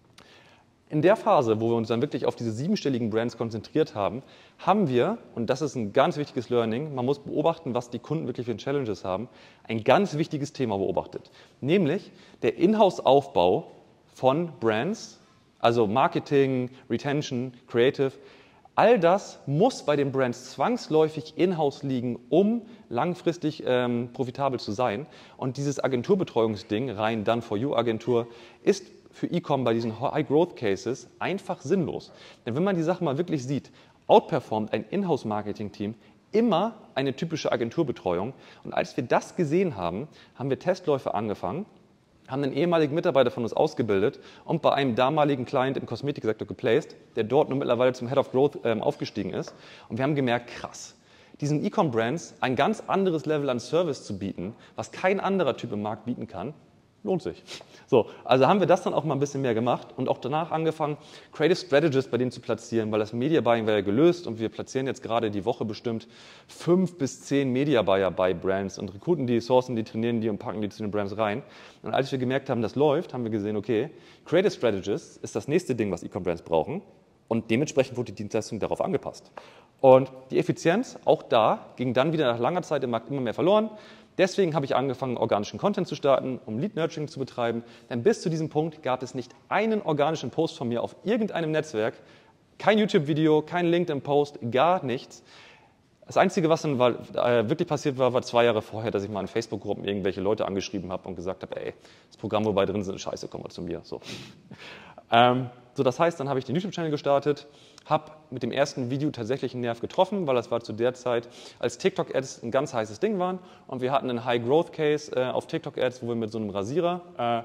In der Phase, wo wir uns dann wirklich auf diese siebenstelligen Brands konzentriert haben, haben wir, und das ist ein ganz wichtiges Learning, man muss beobachten, was die Kunden wirklich für Challenges haben, ein ganz wichtiges Thema beobachtet. Nämlich der Inhouse-Aufbau von Brands, also Marketing, Retention, Creative. All das muss bei den Brands zwangsläufig in-house liegen, um langfristig ähm, profitabel zu sein. Und dieses Agenturbetreuungsding, rein Done-for-You-Agentur, ist für E-Com bei diesen High-Growth-Cases einfach sinnlos. Denn wenn man die Sache mal wirklich sieht, outperformt ein Inhouse-Marketing-Team immer eine typische Agenturbetreuung. Und als wir das gesehen haben, haben wir Testläufe angefangen, haben einen ehemaligen Mitarbeiter von uns ausgebildet und bei einem damaligen Client im Kosmetiksektor geplaced, der dort nun mittlerweile zum Head of Growth ähm, aufgestiegen ist. Und wir haben gemerkt, krass, diesen E-Com-Brands ein ganz anderes Level an Service zu bieten, was kein anderer Typ im Markt bieten kann, lohnt sich. So, also haben wir das dann auch mal ein bisschen mehr gemacht und auch danach angefangen, Creative Strategists bei denen zu platzieren, weil das Media Buying war ja gelöst und wir platzieren jetzt gerade die Woche bestimmt fünf bis zehn Media Buyer bei Brands und rekruten die, sourcen die, trainieren die und packen die zu den Brands rein. Und als wir gemerkt haben, das läuft, haben wir gesehen, okay, Creative Strategists ist das nächste Ding, was E-Com-Brands brauchen und dementsprechend wurde die Dienstleistung darauf angepasst. Und die Effizienz, auch da, ging dann wieder nach langer Zeit im Markt immer mehr verloren. Deswegen habe ich angefangen, organischen Content zu starten, um Lead-Nurturing zu betreiben. Denn bis zu diesem Punkt gab es nicht einen organischen Post von mir auf irgendeinem Netzwerk, kein YouTube-Video, kein LinkedIn-Post, gar nichts. Das Einzige, was dann war, äh, wirklich passiert war, war zwei Jahre vorher, dass ich mal in Facebook-Gruppen irgendwelche Leute angeschrieben habe und gesagt habe, ey, das Programm, wo beide drin sind, ist scheiße, komm mal zu mir. So. ähm, so, das heißt, dann habe ich den YouTube-Channel gestartet, habe mit dem ersten Video tatsächlich einen Nerv getroffen, weil das war zu der Zeit, als TikTok-Ads ein ganz heißes Ding waren und wir hatten einen High-Growth-Case äh, auf TikTok-Ads, wo wir mit so einem Rasierer, äh,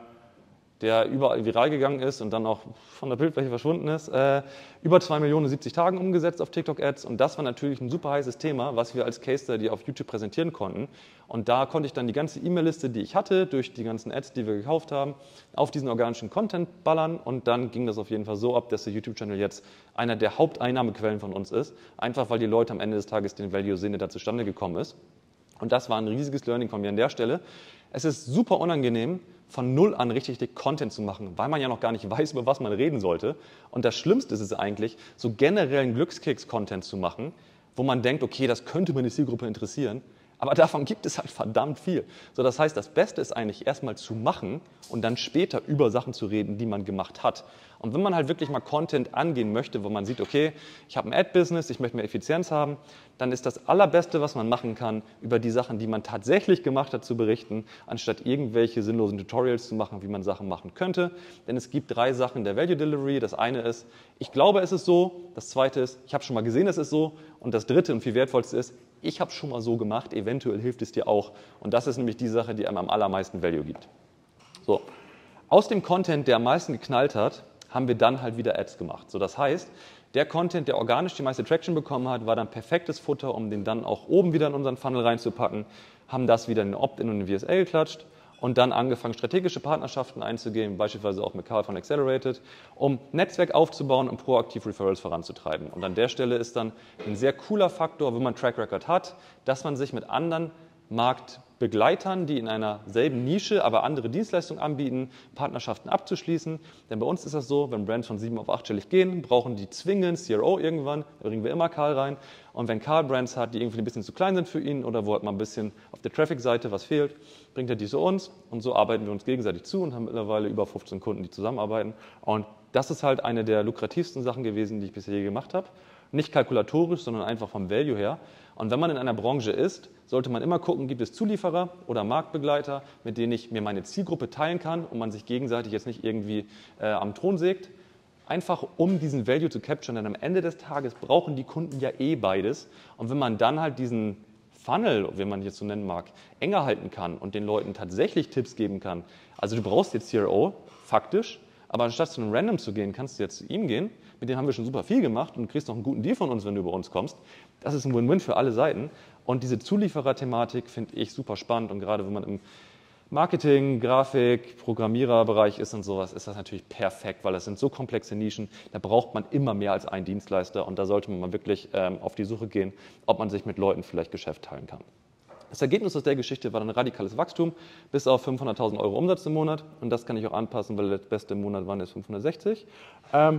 der überall viral gegangen ist und dann auch von der Bildfläche verschwunden ist, äh, über zwei Millionen in siebzig Tagen umgesetzt auf TikTok-Ads und das war natürlich ein super heißes Thema, was wir als Case-Study auf YouTube präsentieren konnten und da konnte ich dann die ganze E-Mail-Liste, die ich hatte, durch die ganzen Ads, die wir gekauft haben, auf diesen organischen Content ballern und dann ging das auf jeden Fall so ab, dass der YouTube-Channel jetzt einer der Haupteinnahmequellen von uns ist, einfach weil die Leute am Ende des Tages den Value sehen, der da zustande gekommen ist. Und das war ein riesiges Learning von mir an der Stelle. Es ist super unangenehm, von null an richtig dick Content zu machen, weil man ja noch gar nicht weiß, über was man reden sollte. Und das Schlimmste ist es eigentlich, so generellen Glückskeks-Content zu machen, wo man denkt, okay, das könnte meine Zielgruppe interessieren. Aber davon gibt es halt verdammt viel. So, das heißt, das Beste ist eigentlich erstmal zu machen und dann später über Sachen zu reden, die man gemacht hat. Und wenn man halt wirklich mal Content angehen möchte, wo man sieht, okay, ich habe ein Ad-Business, ich möchte mehr Effizienz haben, dann ist das Allerbeste, was man machen kann, über die Sachen, die man tatsächlich gemacht hat, zu berichten, anstatt irgendwelche sinnlosen Tutorials zu machen, wie man Sachen machen könnte. Denn es gibt drei Sachen der Value Delivery. Das eine ist, ich glaube, es ist so. Das zweite ist, ich habe schon mal gesehen, es ist so. Und das dritte und viel wertvollste ist, ich habe es schon mal so gemacht, eventuell hilft es dir auch. Und das ist nämlich die Sache, die einem am allermeisten Value gibt. So. Aus dem Content, der am meisten geknallt hat, haben wir dann halt wieder Ads gemacht. So, das heißt, der Content, der organisch die meiste Traction bekommen hat, war dann perfektes Futter, um den dann auch oben wieder in unseren Funnel reinzupacken, haben das wieder in den Opt-in und in den V S L geklatscht und dann angefangen, strategische Partnerschaften einzugehen, beispielsweise auch mit Karl von Accelerated, um Netzwerk aufzubauen und proaktiv Referrals voranzutreiben. Und an der Stelle ist dann ein sehr cooler Faktor, wenn man Track Record hat, dass man sich mit anderen Marktbegleitern, die in einer selben Nische, aber andere Dienstleistungen anbieten, Partnerschaften abzuschließen. Denn bei uns ist das so, wenn Brands von sieben auf achtstellig gehen, brauchen die zwingend C R O irgendwann, da bringen wir immer Karl rein. Und wenn Karl Brands hat, die irgendwie ein bisschen zu klein sind für ihn oder wo halt mal ein bisschen auf der Traffic-Seite was fehlt, bringt er die zu uns und so arbeiten wir uns gegenseitig zu und haben mittlerweile über fünfzehn Kunden, die zusammenarbeiten. Und das ist halt eine der lukrativsten Sachen gewesen, die ich bisher je gemacht habe. Nicht kalkulatorisch, sondern einfach vom Value her. Und wenn man in einer Branche ist, sollte man immer gucken, gibt es Zulieferer oder Marktbegleiter, mit denen ich mir meine Zielgruppe teilen kann und man sich gegenseitig jetzt nicht irgendwie äh, am Thron sägt. Einfach um diesen Value zu capturen, denn am Ende des Tages brauchen die Kunden ja eh beides. Und wenn man dann halt diesen Funnel, wie man jetzt so nennen mag, enger halten kann und den Leuten tatsächlich Tipps geben kann, also du brauchst jetzt C R O, faktisch, aber anstatt zu einem Random zu gehen, kannst du jetzt zu ihm gehen, mit dem haben wir schon super viel gemacht und du kriegst noch einen guten Deal von uns, wenn du über uns kommst. Das ist ein Win-Win für alle Seiten. Und diese Zulieferer-Thematik finde ich super spannend und gerade wenn man im Marketing, Grafik, Programmiererbereich ist und sowas, ist das natürlich perfekt, weil das sind so komplexe Nischen, da braucht man immer mehr als einen Dienstleister und da sollte man mal wirklich ähm, auf die Suche gehen, ob man sich mit Leuten vielleicht Geschäft teilen kann. Das Ergebnis aus der Geschichte war dann ein radikales Wachstum bis auf fünfhunderttausend Euro Umsatz im Monat und das kann ich auch anpassen, weil der beste im Monat waren jetzt fünfhundertsechzig. Ähm,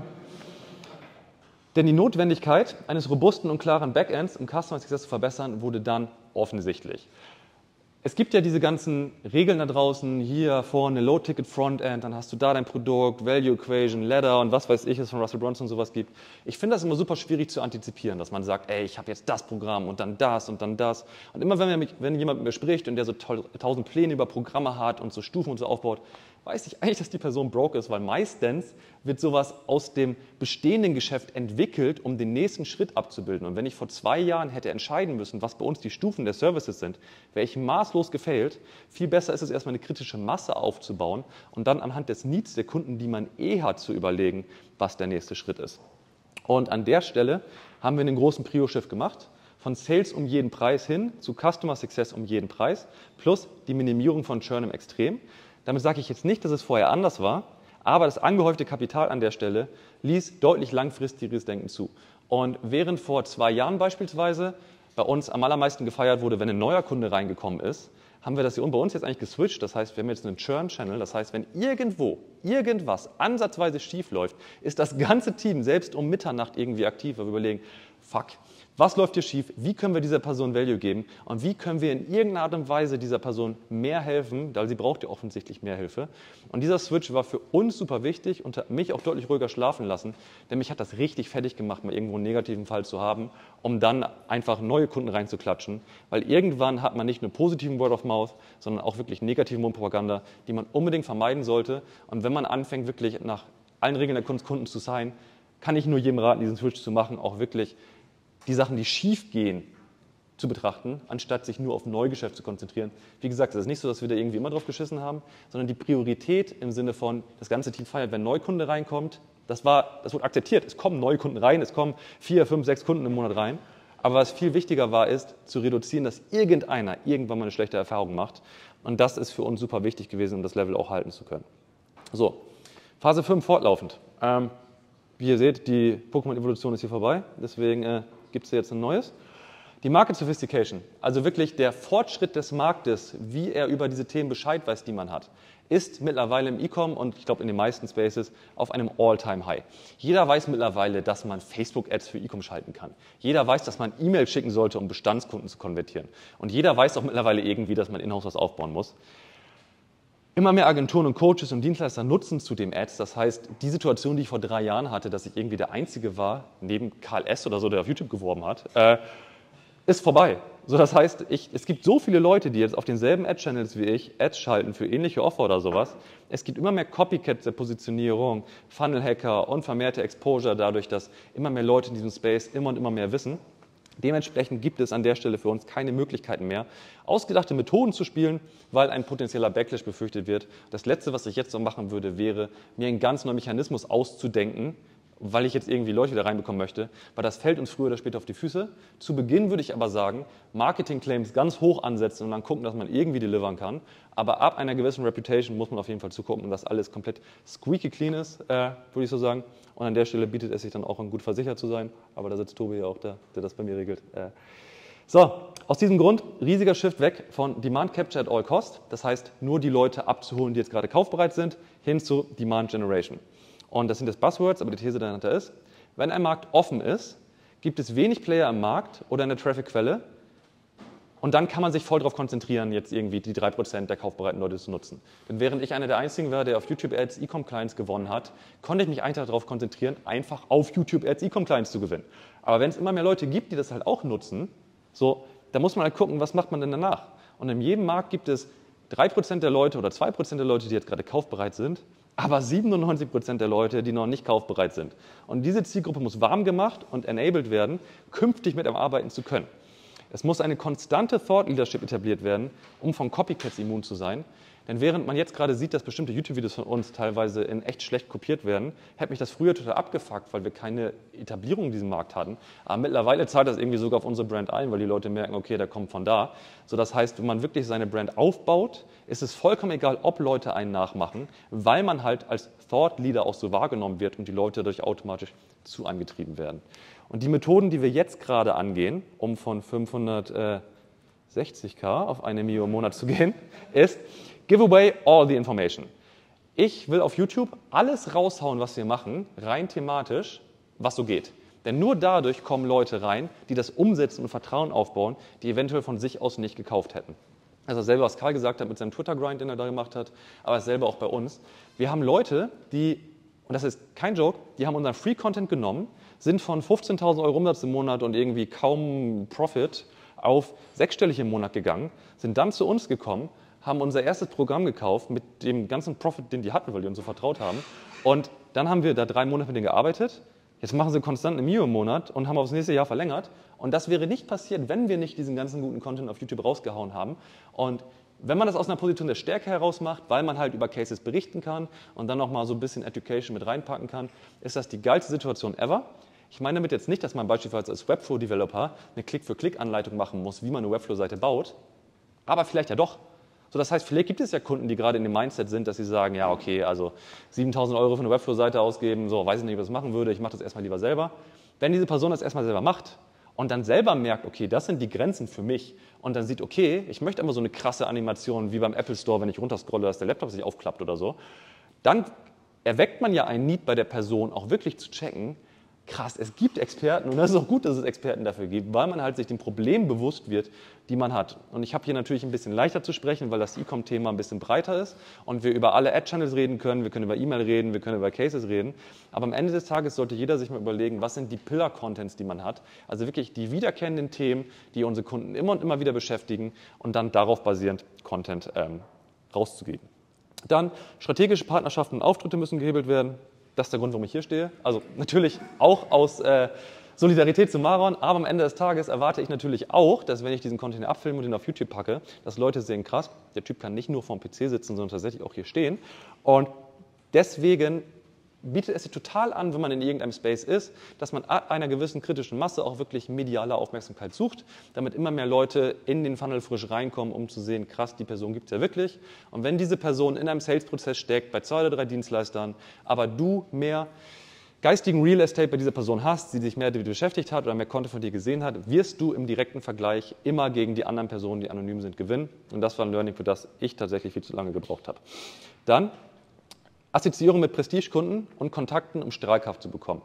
Denn die Notwendigkeit eines robusten und klaren Backends, um Customer Success zu verbessern, wurde dann offensichtlich. Es gibt ja diese ganzen Regeln da draußen, hier vorne Low-Ticket Frontend, dann hast du da dein Produkt, Value Equation, Ladder und was weiß ich, es von Russell Brunson und sowas gibt. Ich finde das immer super schwierig zu antizipieren, dass man sagt, ey, ich habe jetzt das Programm und dann das und dann das. Und immer wenn, mich, wenn jemand mit mir spricht und der so tausend Pläne über Programme hat und so Stufen und so aufbaut, weiß ich eigentlich, dass die Person broke ist, weil meistens wird sowas aus dem bestehenden Geschäft entwickelt, um den nächsten Schritt abzubilden. Und wenn ich vor zwei Jahren hätte entscheiden müssen, was bei uns die Stufen der Services sind, wäre ich maßlos gefailt. Viel besser ist es, erstmal eine kritische Masse aufzubauen und dann anhand des Needs der Kunden, die man eh hat, zu überlegen, was der nächste Schritt ist. Und an der Stelle haben wir einen großen Prio-Shift gemacht. Von Sales um jeden Preis hin zu Customer Success um jeden Preis plus die Minimierung von Churn im Extrem. Damit sage ich jetzt nicht, dass es vorher anders war, aber das angehäufte Kapital an der Stelle ließ deutlich langfristigeres Denken zu. Und während vor zwei Jahren beispielsweise bei uns am allermeisten gefeiert wurde, wenn ein neuer Kunde reingekommen ist, haben wir das hier bei uns jetzt eigentlich geswitcht. Das heißt, wir haben jetzt einen Churn-Channel. Das heißt, wenn irgendwo irgendwas ansatzweise schief läuft, ist das ganze Team selbst um Mitternacht irgendwie aktiv, weil wir überlegen, fuck, was läuft hier schief, wie können wir dieser Person Value geben und wie können wir in irgendeiner Art und Weise dieser Person mehr helfen, weil sie braucht ja offensichtlich mehr Hilfe. Und dieser Switch war für uns super wichtig und hat mich auch deutlich ruhiger schlafen lassen, denn mich hat das richtig fertig gemacht, mal irgendwo einen negativen Fall zu haben, um dann einfach neue Kunden reinzuklatschen, weil irgendwann hat man nicht nur positiven Word of Mouth, sondern auch wirklich negativen Mundpropaganda, die man unbedingt vermeiden sollte. Und wenn man anfängt, wirklich nach allen Regeln der Kunst Kunden zu sein, kann ich nur jedem raten, diesen Switch zu machen, auch wirklich die Sachen, die schief gehen, zu betrachten, anstatt sich nur auf Neugeschäft zu konzentrieren. Wie gesagt, es ist nicht so, dass wir da irgendwie immer drauf geschissen haben, sondern die Priorität im Sinne von, das ganze Team feiert, wenn ein Neukunde reinkommt, das, war, das wurde akzeptiert. Es kommen neue Kunden rein, es kommen vier, fünf, sechs Kunden im Monat rein. Aber was viel wichtiger war, ist zu reduzieren, dass irgendeiner irgendwann mal eine schlechte Erfahrung macht. Und das ist für uns super wichtig gewesen, um das Level auch halten zu können. So, Phase fünf fortlaufend. Ähm, wie ihr seht, die Pokémon-Evolution ist hier vorbei, deswegen äh, gibt es jetzt ein neues. Die Market Sophistication, also wirklich der Fortschritt des Marktes, wie er über diese Themen Bescheid weiß, die man hat, ist mittlerweile im E-Com und ich glaube in den meisten Spaces auf einem All-Time-High. Jeder weiß mittlerweile, dass man Facebook-Ads für E-Com schalten kann. Jeder weiß, dass man E-Mail schicken sollte, um Bestandskunden zu konvertieren. Und jeder weiß auch mittlerweile irgendwie, dass man in-house was aufbauen muss. Immer mehr Agenturen und Coaches und Dienstleister nutzen zudem Ads. Das heißt, die Situation, die ich vor drei Jahren hatte, dass ich irgendwie der Einzige war, neben Karl S. oder so, der auf YouTube geworben hat, äh, ist vorbei. So, das heißt, ich, es gibt so viele Leute, die jetzt auf denselben Ad-Channels wie ich Ads schalten für ähnliche Offer oder sowas. Es gibt immer mehr Copycats der Positionierung, Funnel-Hacker und vermehrte Exposure dadurch, dass immer mehr Leute in diesem Space immer und immer mehr wissen. Dementsprechend gibt es an der Stelle für uns keine Möglichkeiten mehr, ausgedachte Methoden zu spielen, weil ein potenzieller Backlash befürchtet wird. Das Letzte, was ich jetzt so machen würde, wäre, mir einen ganz neuen Mechanismus auszudenken, weil ich jetzt irgendwie Leute wieder reinbekommen möchte, weil das fällt uns früher oder später auf die Füße. Zu Beginn würde ich aber sagen, Marketing-Claims ganz hoch ansetzen und dann gucken, dass man irgendwie delivern kann. Aber ab einer gewissen Reputation muss man auf jeden Fall zugucken, dass alles komplett squeaky clean ist, äh, würde ich so sagen. Und an der Stelle bietet es sich dann auch an, gut versichert zu sein. Aber da sitzt Tobi ja auch da, der das bei mir regelt. Äh. So, aus diesem Grund riesiger Shift weg von Demand Capture at all cost. Das heißt, nur die Leute abzuholen, die jetzt gerade kaufbereit sind, hin zu Demand Generation. Und das sind jetzt Buzzwords, aber die These dahinter ist, wenn ein Markt offen ist, gibt es wenig Player im Markt oder in der Traffic-Quelle und dann kann man sich voll darauf konzentrieren, jetzt irgendwie die drei Prozent der kaufbereiten Leute zu nutzen. Denn während ich einer der einzigen war, der auf YouTube-Ads E-Com-Clients gewonnen hat, konnte ich mich einfach darauf konzentrieren, einfach auf YouTube-Ads E-Com-Clients zu gewinnen. Aber wenn es immer mehr Leute gibt, die das halt auch nutzen, so, da muss man halt gucken, was macht man denn danach? Und in jedem Markt gibt es drei Prozent der Leute oder zwei Prozent der Leute, die jetzt gerade kaufbereit sind, aber siebenundneunzig Prozent der Leute, die noch nicht kaufbereit sind. Und diese Zielgruppe muss warm gemacht und enabled werden, künftig mit am Arbeiten zu können. Es muss eine konstante Thought Leadership etabliert werden, um von Copycats immun zu sein. Denn während man jetzt gerade sieht, dass bestimmte YouTube-Videos von uns teilweise in echt schlecht kopiert werden, hätte mich das früher total abgefuckt, weil wir keine Etablierung in diesem Markt hatten. Aber mittlerweile zahlt das irgendwie sogar auf unsere Brand ein, weil die Leute merken, okay, der kommt von da. So, das heißt, wenn man wirklich seine Brand aufbaut, ist es vollkommen egal, ob Leute einen nachmachen, weil man halt als Thought Leader auch so wahrgenommen wird und die Leute dadurch automatisch zu angetrieben werden. Und die Methoden, die wir jetzt gerade angehen, um von fünfhundertsechzigtausend auf eine Million im Monat zu gehen, ist Give away all the information. Ich will auf YouTube alles raushauen, was wir machen, rein thematisch, was so geht. Denn nur dadurch kommen Leute rein, die das umsetzen und Vertrauen aufbauen, die eventuell von sich aus nicht gekauft hätten. Also dasselbe, was Karl gesagt hat mit seinem Twitter-Grind, den er da gemacht hat, aber dasselbe auch bei uns. Wir haben Leute, die, und das ist kein Joke, die haben unseren Free-Content genommen, sind von fünfzehntausend Euro Umsatz im Monat und irgendwie kaum Profit auf sechsstellig im Monat gegangen, sind dann zu uns gekommen, haben unser erstes Programm gekauft mit dem ganzen Profit, den die hatten, weil die uns so vertraut haben. Und dann haben wir da drei Monate mit denen gearbeitet. Jetzt machen sie konstant eine Mio im Monat und haben aufs nächste Jahr verlängert. Und das wäre nicht passiert, wenn wir nicht diesen ganzen guten Content auf YouTube rausgehauen haben. Und wenn man das aus einer Position der Stärke heraus macht, weil man halt über Cases berichten kann und dann nochmal so ein bisschen Education mit reinpacken kann, ist das die geilste Situation ever. Ich meine damit jetzt nicht, dass man beispielsweise als Webflow-Developer eine Klick-für-Klick-Anleitung machen muss, wie man eine Webflow-Seite baut, aber vielleicht ja doch. So, das heißt, vielleicht gibt es ja Kunden, die gerade in dem Mindset sind, dass sie sagen, ja okay, also siebentausend Euro für eine Webflow-Seite ausgeben, so, weiß ich nicht, ob ich das machen würde, ich mache das erstmal lieber selber. Wenn diese Person das erstmal selber macht und dann selber merkt, okay, das sind die Grenzen für mich und dann sieht, okay, ich möchte immer so eine krasse Animation wie beim Apple Store, wenn ich runterscrolle, dass der Laptop sich aufklappt oder so, dann erweckt man ja ein Need bei der Person, auch wirklich zu checken, krass, es gibt Experten und das ist auch gut, dass es Experten dafür gibt, weil man halt sich dem Problem bewusst wird, die man hat. Und ich habe hier natürlich ein bisschen leichter zu sprechen, weil das E-Com-Thema ein bisschen breiter ist und wir über alle Ad-Channels reden können, wir können über E-Mail reden, wir können über Cases reden. Aber am Ende des Tages sollte jeder sich mal überlegen, was sind die Pillar-Contents, die man hat. Also wirklich die wiederkehrenden Themen, die unsere Kunden immer und immer wieder beschäftigen und dann darauf basierend Content ähm, rauszugeben. Dann strategische Partnerschaften und Auftritte müssen gehebelt werden. Das ist der Grund, warum ich hier stehe. Also natürlich auch aus äh, Solidarität zu Maron, aber am Ende des Tages erwarte ich natürlich auch, dass wenn ich diesen Content abfilme und den auf YouTube packe, dass Leute sehen, krass, der Typ kann nicht nur vorm P C sitzen, sondern tatsächlich auch hier stehen. Und deswegen bietet es sich total an, wenn man in irgendeinem Space ist, dass man einer gewissen kritischen Masse auch wirklich mediale Aufmerksamkeit sucht, damit immer mehr Leute in den Funnel frisch reinkommen, um zu sehen, krass, die Person gibt es ja wirklich. Und wenn diese Person in einem Sales-Prozess steckt, bei zwei oder drei Dienstleistern, aber du mehr geistigen Real Estate bei dieser Person hast, die sich mehr damit beschäftigt hat oder mehr Content von dir gesehen hat, wirst du im direkten Vergleich immer gegen die anderen Personen, die anonym sind, gewinnen. Und das war ein Learning, für das ich tatsächlich viel zu lange gebraucht habe. Dann Assoziierung mit Prestigekunden und Kontakten, um Strahlkraft zu bekommen.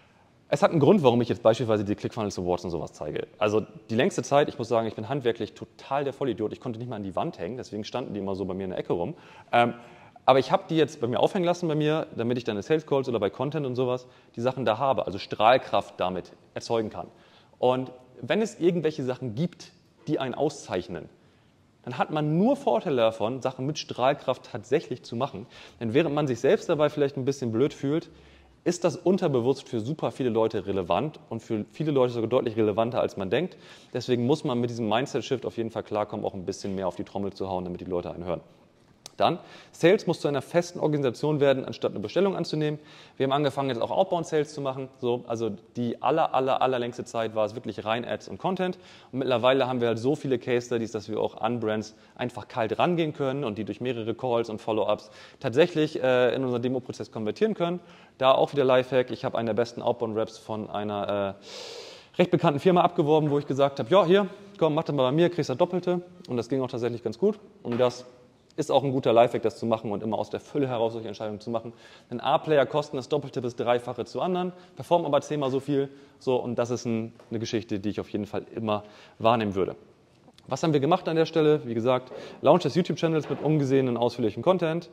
Es hat einen Grund, warum ich jetzt beispielsweise die ClickFunnels Awards und sowas zeige. Also die längste Zeit, ich muss sagen, ich bin handwerklich total der Vollidiot. Ich konnte nicht mal an die Wand hängen, deswegen standen die immer so bei mir in der Ecke rum. Ähm, aber ich habe die jetzt bei mir aufhängen lassen bei mir, damit ich dann in Sales Calls oder bei Content und sowas die Sachen da habe, also Strahlkraft damit erzeugen kann. Und wenn es irgendwelche Sachen gibt, die einen auszeichnen, dann hat man nur Vorteile davon, Sachen mit Strahlkraft tatsächlich zu machen. Denn während man sich selbst dabei vielleicht ein bisschen blöd fühlt, ist das unterbewusst für super viele Leute relevant und für viele Leute sogar deutlich relevanter, als man denkt. Deswegen muss man mit diesem Mindset-Shift auf jeden Fall klarkommen, auch ein bisschen mehr auf die Trommel zu hauen, damit die Leute einen hören. Dann, Sales muss zu einer festen Organisation werden, anstatt eine Bestellung anzunehmen. Wir haben angefangen, jetzt auch Outbound-Sales zu machen. So, also die aller, aller, allerlängste Zeit war es wirklich rein Ads und Content. Und mittlerweile haben wir halt so viele Case-Studies, dass wir auch an Brands einfach kalt rangehen können und die durch mehrere Calls und Follow-ups tatsächlich äh, in unseren Demo-Prozess konvertieren können. Da auch wieder Lifehack. Ich habe einen der besten Outbound-Reps von einer äh, recht bekannten Firma abgeworben, wo ich gesagt habe, ja, hier, komm, mach das mal bei mir, kriegst das Doppelte. Und das ging auch tatsächlich ganz gut. Und das ist auch ein guter Lifehack, das zu machen und immer aus der Fülle heraus solche Entscheidungen zu machen. Denn A-Player kosten das Doppelte bis Dreifache zu anderen, performen aber zehnmal so viel. So, und das ist ein, eine Geschichte, die ich auf jeden Fall immer wahrnehmen würde. Was haben wir gemacht an der Stelle? Wie gesagt, Launch des YouTube-Channels mit ungesehenen, ausführlichen Content.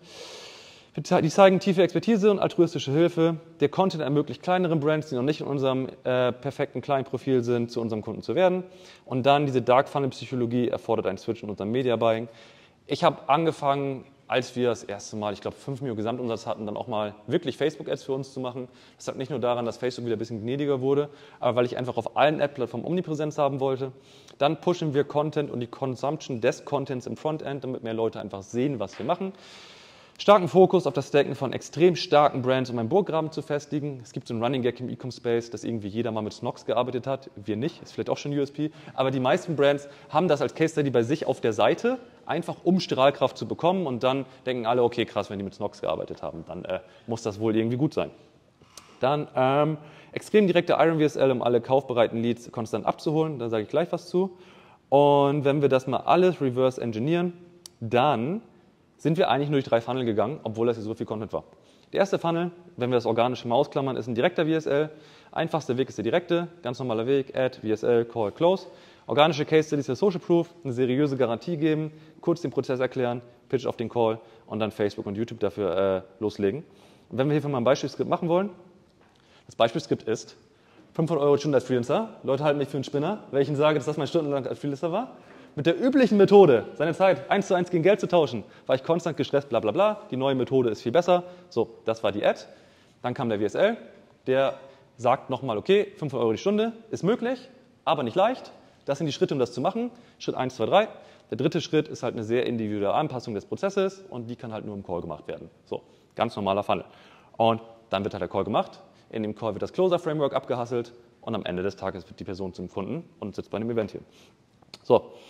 Die zeigen tiefe Expertise und altruistische Hilfe. Der Content ermöglicht kleineren Brands, die noch nicht in unserem äh, perfekten kleinen Profil sind, zu unserem Kunden zu werden. Und dann diese Dark Funnel Psychologie erfordert einen Switch in unserem Media Buying. Ich habe angefangen, als wir das erste Mal, ich glaube, fünf Millionen Gesamtumsatz hatten, dann auch mal wirklich Facebook-Ads für uns zu machen. Das lag nicht nur daran, dass Facebook wieder ein bisschen gnädiger wurde, aber weil ich einfach auf allen Ad-Plattformen Omnipräsenz haben wollte. Dann pushen wir Content und die Consumption des Contents im Frontend, damit mehr Leute einfach sehen, was wir machen. Starken Fokus auf das Stacken von extrem starken Brands, um einen Burggraben zu festigen. Es gibt so einen Running Gag im E-Com-Space, dass irgendwie jeder mal mit Snox gearbeitet hat. Wir nicht, ist vielleicht auch schon U S P. Aber die meisten Brands haben das als Case Study bei sich auf der Seite, einfach um Strahlkraft zu bekommen. Und dann denken alle, okay, krass, wenn die mit Snox gearbeitet haben, dann äh, muss das wohl irgendwie gut sein. Dann ähm, extrem direkte Iron V S L, um alle kaufbereiten Leads konstant abzuholen. Da sage ich gleich was zu. Und wenn wir das mal alles reverse engineeren, dann sind wir eigentlich nur durch drei Funnel gegangen, obwohl das hier so viel Content war. Der erste Funnel, wenn wir das organische mal ausklammern, ist ein direkter V S L. Einfachster Weg ist der direkte, ganz normaler Weg, Add, V S L, Call, Close. Organische Case Studies für Social Proof, eine seriöse Garantie geben, kurz den Prozess erklären, Pitch auf den Call und dann Facebook und YouTube dafür äh, loslegen. Und wenn wir hier mal ein Beispielskript machen wollen, das Beispielskript ist fünfhundert Euro Stunde als Freelancer. Leute halten mich für einen Spinner, wenn ich ihnen sage, dass das mein Stundenlang als Freelancer war. Mit der üblichen Methode, seine Zeit eins zu eins gegen Geld zu tauschen, war ich konstant gestresst, bla bla bla. Die neue Methode ist viel besser. So, das war die Ad. Dann kam der V S L, der sagt nochmal, okay, fünfhundert Euro die Stunde, ist möglich, aber nicht leicht. Das sind die Schritte, um das zu machen. Schritt eins, zwei, drei. Der dritte Schritt ist halt eine sehr individuelle Anpassung des Prozesses und die kann halt nur im Call gemacht werden. So, ganz normaler Funnel. Und dann wird halt der Call gemacht. In dem Call wird das Closer-Framework abgehasselt und am Ende des Tages wird die Person zum Kunden und sitzt bei einem Event hier. So.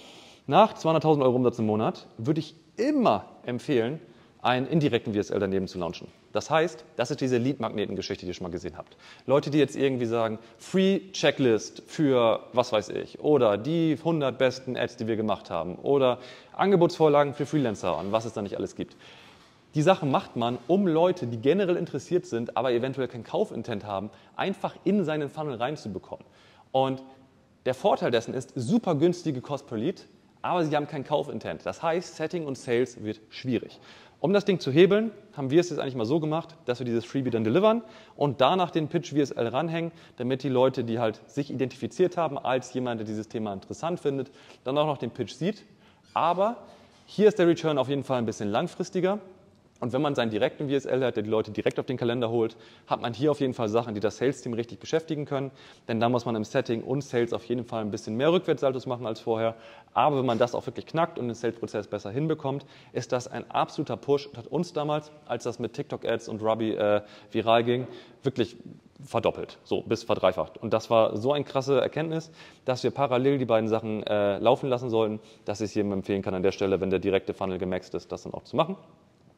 Nach zweihunderttausend Euro Umsatz im Monat würde ich immer empfehlen, einen indirekten V S L daneben zu launchen. Das heißt, das ist diese Lead-Magneten-Geschichte, die ihr schon mal gesehen habt. Leute, die jetzt irgendwie sagen, Free Checklist für was weiß ich oder die hundert besten Ads, die wir gemacht haben oder Angebotsvorlagen für Freelancer und was es da nicht alles gibt. Die Sache macht man, um Leute, die generell interessiert sind, aber eventuell kein Kaufintent haben, einfach in seinen Funnel reinzubekommen. Und der Vorteil dessen ist super günstige Cost per Lead, aber sie haben kein Kaufintent. Das heißt, Setting und Sales wird schwierig. Um das Ding zu hebeln, haben wir es jetzt eigentlich mal so gemacht, dass wir dieses Freebie dann delivern und danach den Pitch V S L ranhängen, damit die Leute, die halt sich identifiziert haben als jemand, der dieses Thema interessant findet, dann auch noch den Pitch sieht. Aber hier ist der Return auf jeden Fall ein bisschen langfristiger. Und wenn man seinen direkten V S L hat, der die Leute direkt auf den Kalender holt, hat man hier auf jeden Fall Sachen, die das Sales-Team richtig beschäftigen können. Denn da muss man im Setting und Sales auf jeden Fall ein bisschen mehr Rückwärtssaltos machen als vorher. Aber wenn man das auch wirklich knackt und den Sales-Prozess besser hinbekommt, ist das ein absoluter Push und hat uns damals, als das mit TikTok-Ads und Ruby äh, viral ging, wirklich verdoppelt, so bis verdreifacht. Und das war so eine krasse Erkenntnis, dass wir parallel die beiden Sachen äh, laufen lassen sollten, dass ich es jedem empfehlen kann an der Stelle, wenn der direkte Funnel gemaxt ist, das dann auch zu machen.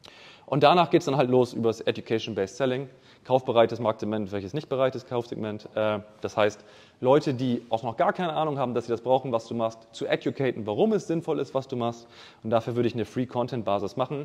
Und danach geht es dann halt los über das Education-Based Selling, kaufbereites Marktsegment, welches nicht bereites Kaufsegment. Das heißt, Leute, die auch noch gar keine Ahnung haben, dass sie das brauchen, was du machst, zu educaten, warum es sinnvoll ist, was du machst. Und dafür würde ich eine Free-Content-Basis machen.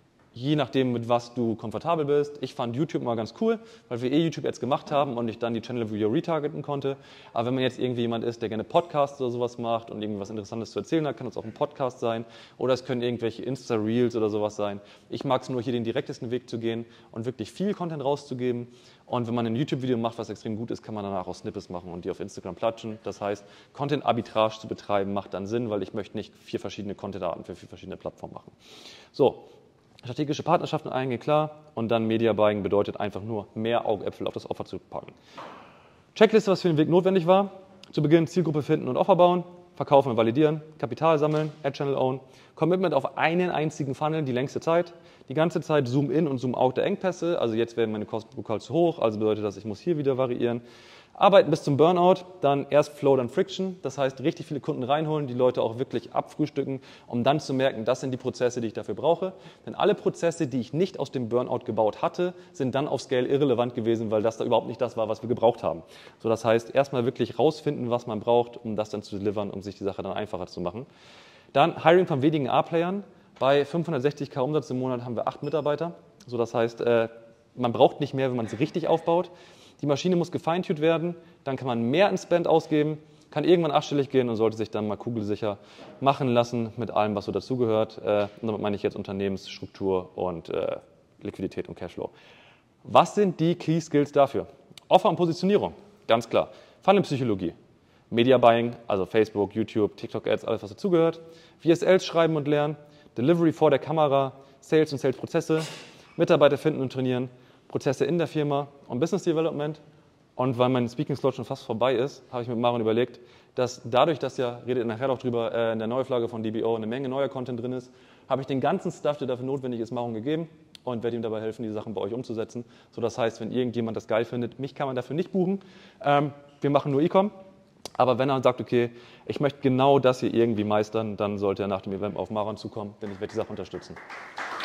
Je nachdem, mit was du komfortabel bist. Ich fand YouTube mal ganz cool, weil wir eh YouTube-Ads gemacht haben und ich dann die Channel Viewer retargeten konnte. Aber wenn man jetzt irgendwie jemand ist, der gerne Podcasts oder sowas macht und irgendwas Interessantes zu erzählen hat, kann es auch ein Podcast sein oder es können irgendwelche Insta-Reels oder sowas sein. Ich mag es nur, hier den direktesten Weg zu gehen und wirklich viel Content rauszugeben. Und wenn man ein YouTube-Video macht, was extrem gut ist, kann man danach auch Snippets machen und die auf Instagram platschen. Das heißt, Content-Arbitrage zu betreiben macht dann Sinn, weil ich möchte nicht vier verschiedene Content-Arten für vier verschiedene Plattformen machen. So. Strategische Partnerschaften eingehen, klar. Und dann Media Buying bedeutet einfach nur mehr Augäpfel auf das Offer zu packen. Checkliste, was für den Weg notwendig war. Zu Beginn Zielgruppe finden und Offer bauen. Verkaufen und validieren. Kapital sammeln. Ad-Channel own. Commitment auf einen einzigen Funnel die längste Zeit. Die ganze Zeit Zoom in und Zoom out der Engpässe. Also jetzt werden meine Kosten pro Call zu hoch. Also bedeutet das, ich muss hier wieder variieren. Arbeiten bis zum Burnout, dann erst Flow, dann Friction. Das heißt, richtig viele Kunden reinholen, die Leute auch wirklich abfrühstücken, um dann zu merken, das sind die Prozesse, die ich dafür brauche. Denn alle Prozesse, die ich nicht aus dem Burnout gebaut hatte, sind dann auf Scale irrelevant gewesen, weil das da überhaupt nicht das war, was wir gebraucht haben. So, das heißt, erstmal wirklich rausfinden, was man braucht, um das dann zu delivern, um sich die Sache dann einfacher zu machen. Dann Hiring von wenigen A-Playern. Bei fünfhundertsechzig K Umsatz im Monat haben wir acht Mitarbeiter. So, das heißt, man braucht nicht mehr, wenn man es richtig aufbaut. Die Maschine muss gefeintuned werden, dann kann man mehr in Spend ausgeben, kann irgendwann achtstellig gehen und sollte sich dann mal kugelsicher machen lassen mit allem, was so dazugehört. Äh, und damit meine ich jetzt Unternehmensstruktur und äh, Liquidität und Cashflow. Was sind die Key Skills dafür? Offer und Positionierung, ganz klar. Funnelpsychologie, Media Buying, also Facebook, YouTube, TikTok-Ads, alles was dazugehört. V S Ls schreiben und lernen, Delivery vor der Kamera, Sales und Sales-Prozesse, Mitarbeiter finden und trainieren, Prozesse in der Firma und Business Development. Und weil mein Speaking-Slot schon fast vorbei ist, habe ich mit Maren überlegt, dass dadurch, dass ja, redet nachher noch drüber, äh, in der Neuauflage von D B O eine Menge neuer Content drin ist, habe ich den ganzen Stuff, der dafür notwendig ist, Maren gegeben und werde ihm dabei helfen, die Sachen bei euch umzusetzen. So, das heißt, wenn irgendjemand das geil findet, mich kann man dafür nicht buchen. Ähm, wir machen nur E-Com. Aber wenn er sagt, okay, ich möchte genau das hier irgendwie meistern, dann sollte er nach dem Event auf Maren zukommen, denn ich werde die Sache unterstützen.